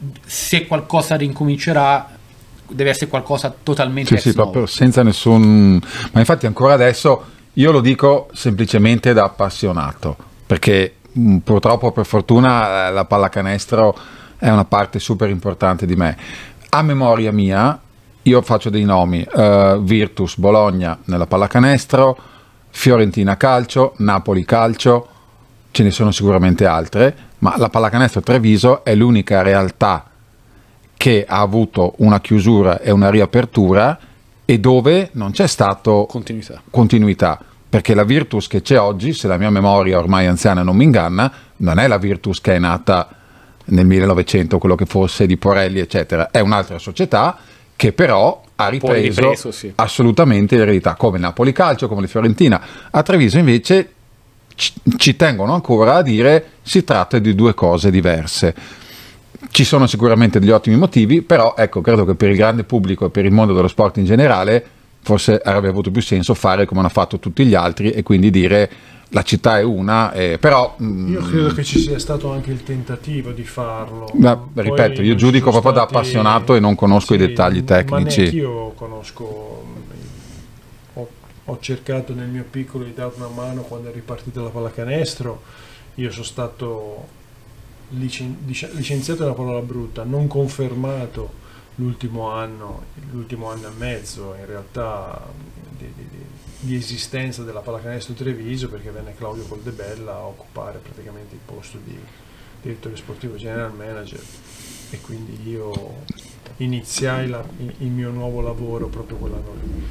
se qualcosa rincomincerà deve essere qualcosa totalmente sì, nuovo. proprio senza nessun... Ma infatti ancora adesso io lo dico semplicemente da appassionato, perché purtroppo, per fortuna, la pallacanestro è una parte super importante di me. A memoria mia, io faccio dei nomi: Virtus Bologna nella pallacanestro, Fiorentina calcio, Napoli calcio, ce ne sono sicuramente altre, ma la pallacanestro Treviso è l'unica realtà che ha avuto una chiusura e una riapertura e dove non c'è stato continuità, perché la Virtus che c'è oggi, se la mia memoria ormai anziana non mi inganna, non è la Virtus che è nata nel 1900, quello che fosse, di Porelli eccetera, è un'altra società che però ha ripreso sì, assolutamente l'eredità, come il Napoli Calcio, come la Fiorentina. A Treviso invece ci tengono ancora a dire si tratta di due cose diverse. Ci sono sicuramente degli ottimi motivi, però ecco, credo che per il grande pubblico e per il mondo dello sport in generale forse avrebbe avuto più senso fare come hanno fatto tutti gli altri e quindi dire la città è una, però... Io credo che ci sia stato anche il tentativo di farlo. Ripeto, io giudico proprio da appassionato e non conosco i dettagli tecnici. Ma neanche io conosco, ho cercato nel mio piccolo di dare una mano quando è ripartita la pallacanestro. Io sono stato licenziato, è una parola brutta, non confermato l'ultimo anno e mezzo in realtà di esistenza della pallacanestro Treviso, perché venne Claudio Coldebella a occupare praticamente il posto di direttore sportivo general manager, e quindi io iniziai il mio nuovo lavoro proprio quell'anno lì.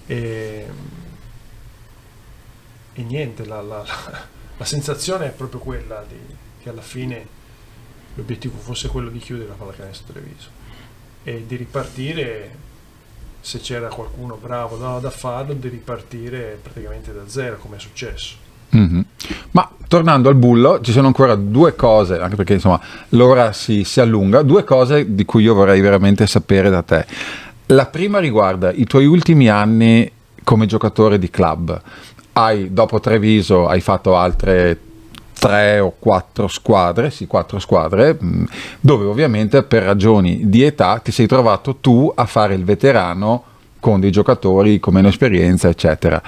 E niente, la sensazione è proprio quella che alla fine l'obiettivo fosse quello di chiudere la pallacanestro Treviso e di ripartire, se c'era qualcuno bravo da farlo, di ripartire praticamente da zero, come è successo. Ma tornando al bullo, ci sono ancora due cose, anche perché insomma l'ora si allunga, due cose di cui io vorrei veramente sapere da te. La prima riguarda i tuoi ultimi anni come giocatore di club. Dopo Treviso hai fatto altre 3 o 4 squadre, sì, 4 squadre, dove ovviamente per ragioni di età ti sei trovato tu a fare il veterano con dei giocatori con meno esperienza, eccetera.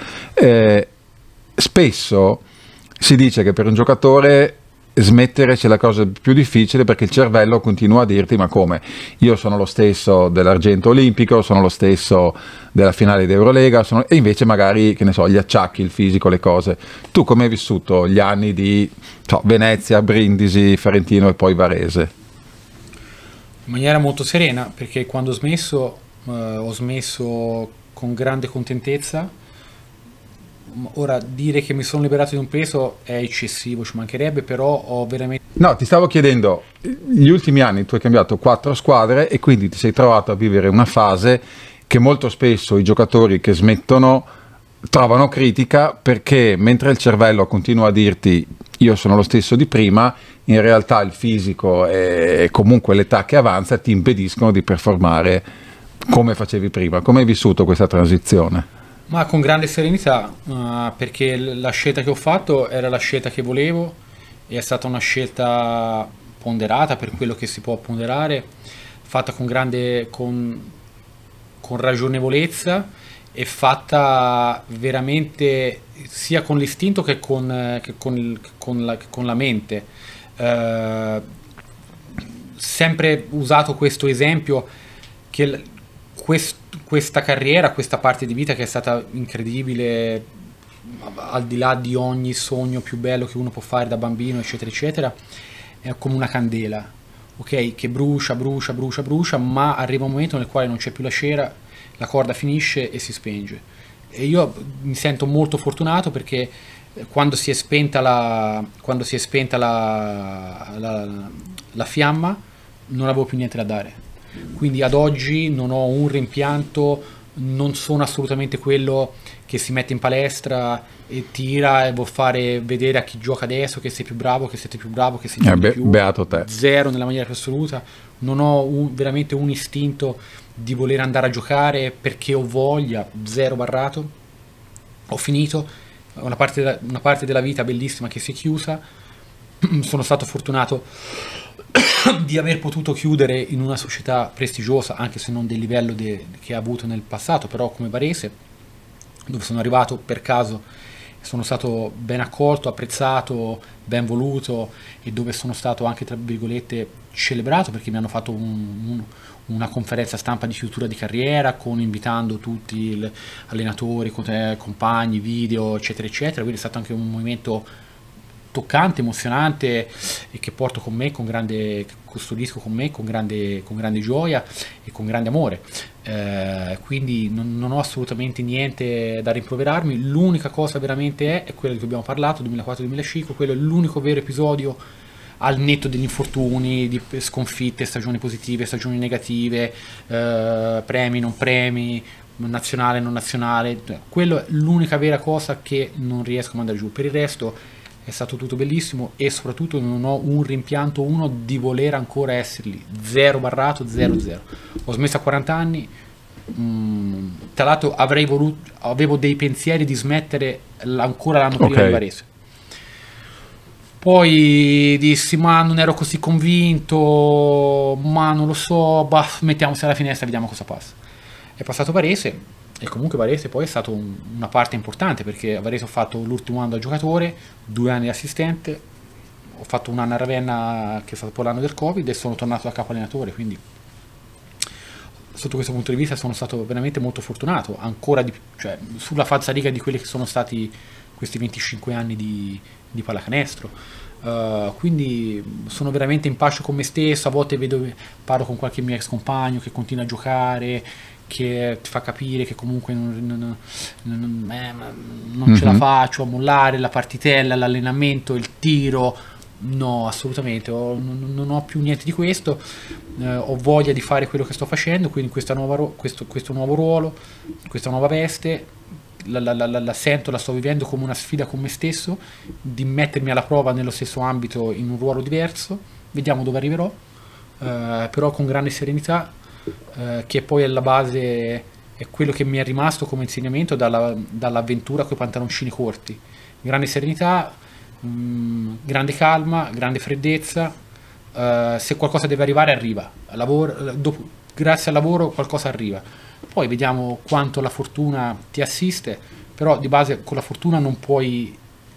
Spesso si dice che per un giocatore smettere c'è la cosa più difficile, perché il cervello continua a dirti: ma come, io sono lo stesso dell'argento olimpico, sono lo stesso della finale di Eurolega, e invece magari, che ne so, gli acciacchi, il fisico, le cose. Tu come hai vissuto gli anni di Venezia, Brindisi, Ferentino e poi Varese? In maniera molto serena, perché quando ho smesso con grande contentezza. Ora, dire che mi sono liberato di un peso è eccessivo, ci mancherebbe, però ho veramente... No, ti stavo chiedendo, gli ultimi anni tu hai cambiato 4 squadre e quindi ti sei trovato a vivere una fase che molto spesso i giocatori che smettono trovano critica, perché mentre il cervello continua a dirti io sono lo stesso di prima, in realtà il fisico e comunque l'età che avanza ti impediscono di performare come facevi prima. Come hai vissuto questa transizione? Ma con grande serenità, perché la scelta che ho fatto era la scelta che volevo, e è stata una scelta ponderata per quello che si può ponderare, fatta con ragionevolezza e fatta veramente sia con l'istinto che con la mente. Sempre usato questo esempio che questa carriera, questa parte di vita che è stata incredibile, al di là di ogni sogno più bello che uno può fare da bambino, eccetera eccetera, è come una candela, ok, che brucia, ma arriva un momento nel quale non c'è più la cera, la corda finisce e si spenge. E io mi sento molto fortunato, perché quando si è spenta la fiamma non avevo più niente da dare. Quindi ad oggi non ho un rimpianto, non sono assolutamente quello che si mette in palestra e tira e vuol fare vedere a chi gioca adesso che sei più bravo, che siete più bravo, che sei più. Beato te. Zero nella maniera più assoluta. Non ho veramente un istinto di voler andare a giocare perché ho voglia, zero barrato. Ho finito una parte della vita bellissima che si è chiusa. sono stato fortunato di aver potuto chiudere in una società prestigiosa, anche se non del livello che ha avuto nel passato, però come Varese, dove sono arrivato per caso, sono stato ben accolto, apprezzato, ben voluto, e dove sono stato anche, tra virgolette, celebrato, perché mi hanno fatto una conferenza stampa di chiusura di carriera, invitando tutti gli allenatori, compagni, video, eccetera eccetera. Quindi è stato anche un movimento toccante, emozionante, e che porto con me, che custodisco con me con grande gioia e con grande amore. Quindi non ho assolutamente niente da rimproverarmi. L'unica cosa veramente è quella di cui abbiamo parlato, 2004-2005, quello è l'unico vero episodio, al netto degli infortuni, di sconfitte, stagioni positive, stagioni negative, premi, non premi, nazionale, non nazionale. Quello è l'unica vera cosa che non riesco a mandare giù. Per il resto è stato tutto bellissimo, e soprattutto non ho un rimpianto di voler ancora essere lì. Zero barrato, 0-0. Ho smesso a 40 anni. Tra l'altro avevo dei pensieri di smettere ancora l'anno prima di Varese. Poi dissi, ma non ero così convinto, ma non lo so, mettiamoci alla finestra e vediamo cosa passa. È passato Varese, e comunque Varese poi è stato una parte importante, perché a Varese ho fatto l'ultimo anno da giocatore, 2 anni da assistente, ho fatto un anno a Ravenna, che è stato poi l'anno del Covid, e sono tornato da capo allenatore. Quindi sotto questo punto di vista sono stato veramente molto fortunato, ancora cioè, sulla falsariga di quelli che sono stati questi 25 anni di pallacanestro. Quindi sono veramente in pace con me stesso. A volte parlo con qualche mio ex compagno che continua a giocare, che ti fa capire che comunque non ce la faccio a mollare la partitella, l'allenamento, il tiro. No, assolutamente, non ho più niente di questo. Ho voglia di fare quello che sto facendo, quindi questo nuovo ruolo, questa nuova veste la sento, la sto vivendo come una sfida con me stesso, di mettermi alla prova nello stesso ambito in un ruolo diverso. Vediamo dove arriverò, però con grande serenità, che poi alla base è quello che mi è rimasto come insegnamento dall'avventura con i pantaloncini corti. Grande serenità, grande calma, grande freddezza. Se qualcosa deve arrivare, arriva. Grazie al lavoro qualcosa arriva. Poi vediamo quanto la fortuna ti assiste, però di base con la fortuna non puoi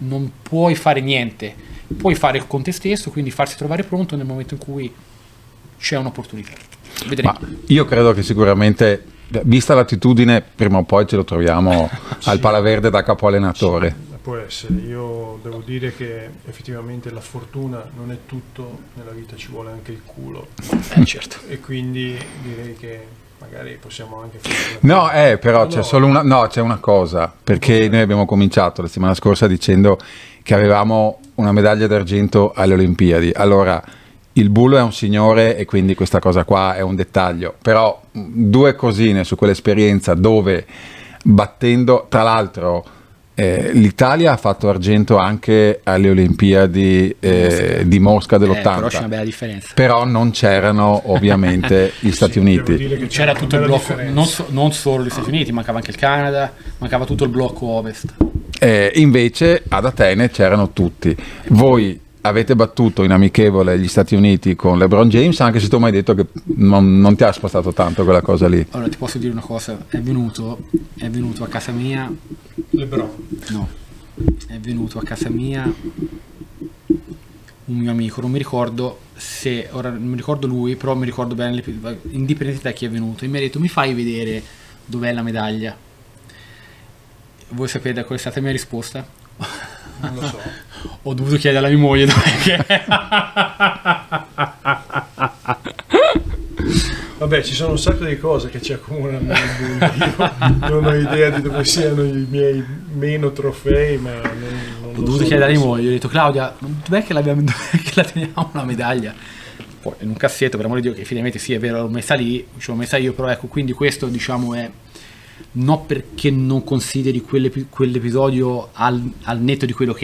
fare niente. Puoi fare con te stesso, quindi farsi trovare pronto nel momento in cui c'è un'opportunità. Vedremo. Ma io credo che sicuramente, vista l'attitudine, prima o poi ce lo troviamo al Palaverde da capo allenatore. Può essere. Io devo dire che effettivamente la fortuna non è tutto, nella vita ci vuole anche il culo. Certo. E quindi direi che magari possiamo anche fare però c'è solo c'è una cosa, perché noi abbiamo cominciato la settimana scorsa dicendo che avevamo una medaglia d'argento alle Olimpiadi. Allora, il Bullo è un signore, e quindi questa cosa qua è un dettaglio, però 2 cosine su quell'esperienza, dove battendo, tra l'altro, l'Italia ha fatto argento anche alle Olimpiadi di Mosca dell'80, però c'è una bella differenza. Però non c'erano ovviamente gli Stati Uniti. C'era tutto il blocco, non solo gli Stati Uniti, mancava anche il Canada, mancava tutto il blocco ovest. Invece ad Atene c'erano tutti. Voi avete battuto in amichevole gli Stati Uniti con LeBron James, anche se tu mi hai detto che non ti ha spostato tanto quella cosa lì. Allora ti posso dire una cosa, è venuto a casa mia LeBron. No, è venuto a casa mia un mio amico, non mi ricordo se, ora non mi ricordo lui, però mi ricordo bene, indipendente da chi è venuto, e mi ha detto: mi fai vedere dov'è la medaglia? Voi sapete qual è stata la mia risposta? Non lo so. Ho dovuto chiedere alla mia moglie dov'è che è. Vabbè, ci sono un sacco di cose che ci accomunano nel Bullo. Io non ho idea di dove siano i miei meno trofei, ma non ho dovuto chiedere alla mia moglie, ho detto: Claudia, dov'è che la teniamo la medaglia? Poi in un cassetto, per amore di Dio, che effettivamente sì, è vero, l'ho messa lì, ce l'ho messa io, però ecco, quindi questo diciamo è non perché non consideri quell'episodio al netto di quello che è,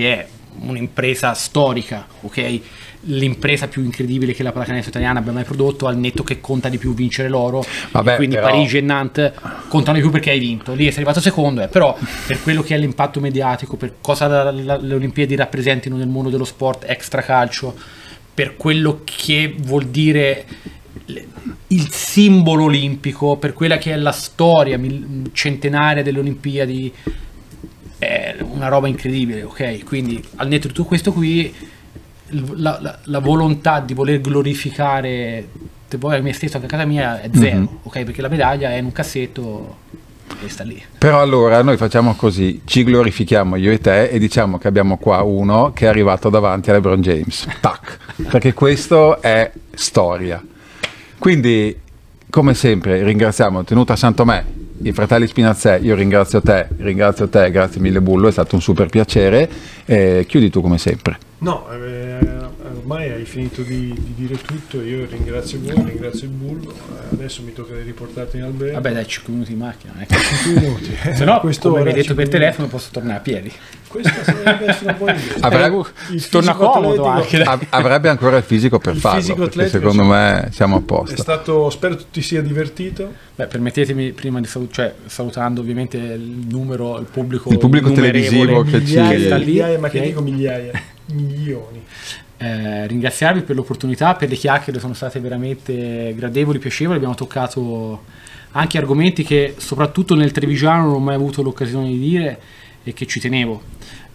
un'impresa storica, ok? L'impresa più incredibile che la pallacanestro italiana abbia mai prodotto, al netto che conta di più vincere l'oro. Vabbè, e quindi però... Parigi e Nantes contano di più perché hai vinto, lì sei arrivato secondo, però per quello che è l'impatto mediatico, per cosa le Olimpiadi rappresentino nel mondo dello sport extra calcio, per quello che vuol dire il simbolo olimpico, per quella che è la storia centenaria delle Olimpiadi, è una roba incredibile, ok? Quindi al netto di tutto questo qui, la volontà di voler glorificare me stesso anche a casa mia è zero, ok? Perché la medaglia è in un cassetto e sta lì. Però allora noi facciamo così, ci glorifichiamo io e te e diciamo che abbiamo qua uno che è arrivato davanti a LeBron James, tac, perché questo è storia. Quindi, come sempre, ringraziamo Tenuta Santomé, i fratelli Spinazzè, io ringrazio te, grazie mille Bullo, è stato un super piacere. Chiudi tu come sempre. No, ormai hai finito di dire tutto, io ringrazio voi, ringrazio il Bullo, adesso mi tocca riportarti in albergo. Vabbè dai, 5 minuti in macchina, 5 minuti. Se no, come mi hai detto per telefono, posso tornare a piedi. Questa sarebbe essere una buona idea. Torna comodo anche. Avrebbe ancora il fisico per farlo, perché secondo me siamo a posto. È stato, spero tu ti sia divertito. Beh, permettetemi prima di salutando ovviamente il numero, il pubblico televisivo che sta lì, migliaia, ma che dico migliaia, milioni. Ringraziarvi per l'opportunità, per le chiacchiere, sono state veramente gradevoli, piacevoli, abbiamo toccato anche argomenti che soprattutto nel trevigiano non ho mai avuto l'occasione di dire e che ci tenevo.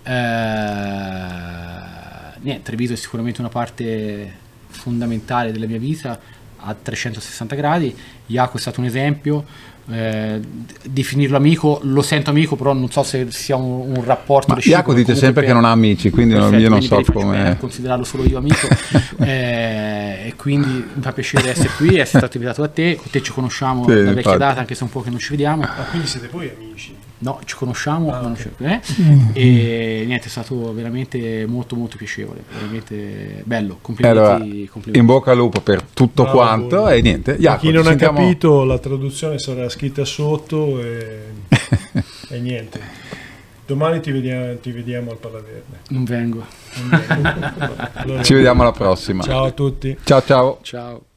Treviso è sicuramente una parte fondamentale della mia vita a 360 gradi. Jaco è stato un esempio, definirlo amico, lo sento amico, però non so se sia un rapporto. Ma Jaco dice sempre che non ha amici, quindi perfetto, io non so come considerarlo solo io amico. E quindi mi fa piacere essere qui, essere stato invitato da te. Con te ci conosciamo da vecchia data, anche se un po' che non ci vediamo. Quindi siete voi amici? No, ci conosciamo, ma non e niente, è stato veramente molto molto piacevole, veramente bello. Complimenti, allora, complimenti. In bocca al lupo per tutto quanto voi. E niente. Jacopo, chi non ha capito, la traduzione sarà scritta sotto e niente. Domani ti vediamo al Pallaverde. Non vengo. Allora, ci vediamo alla prossima. Ciao a tutti. Ciao ciao. Ciao.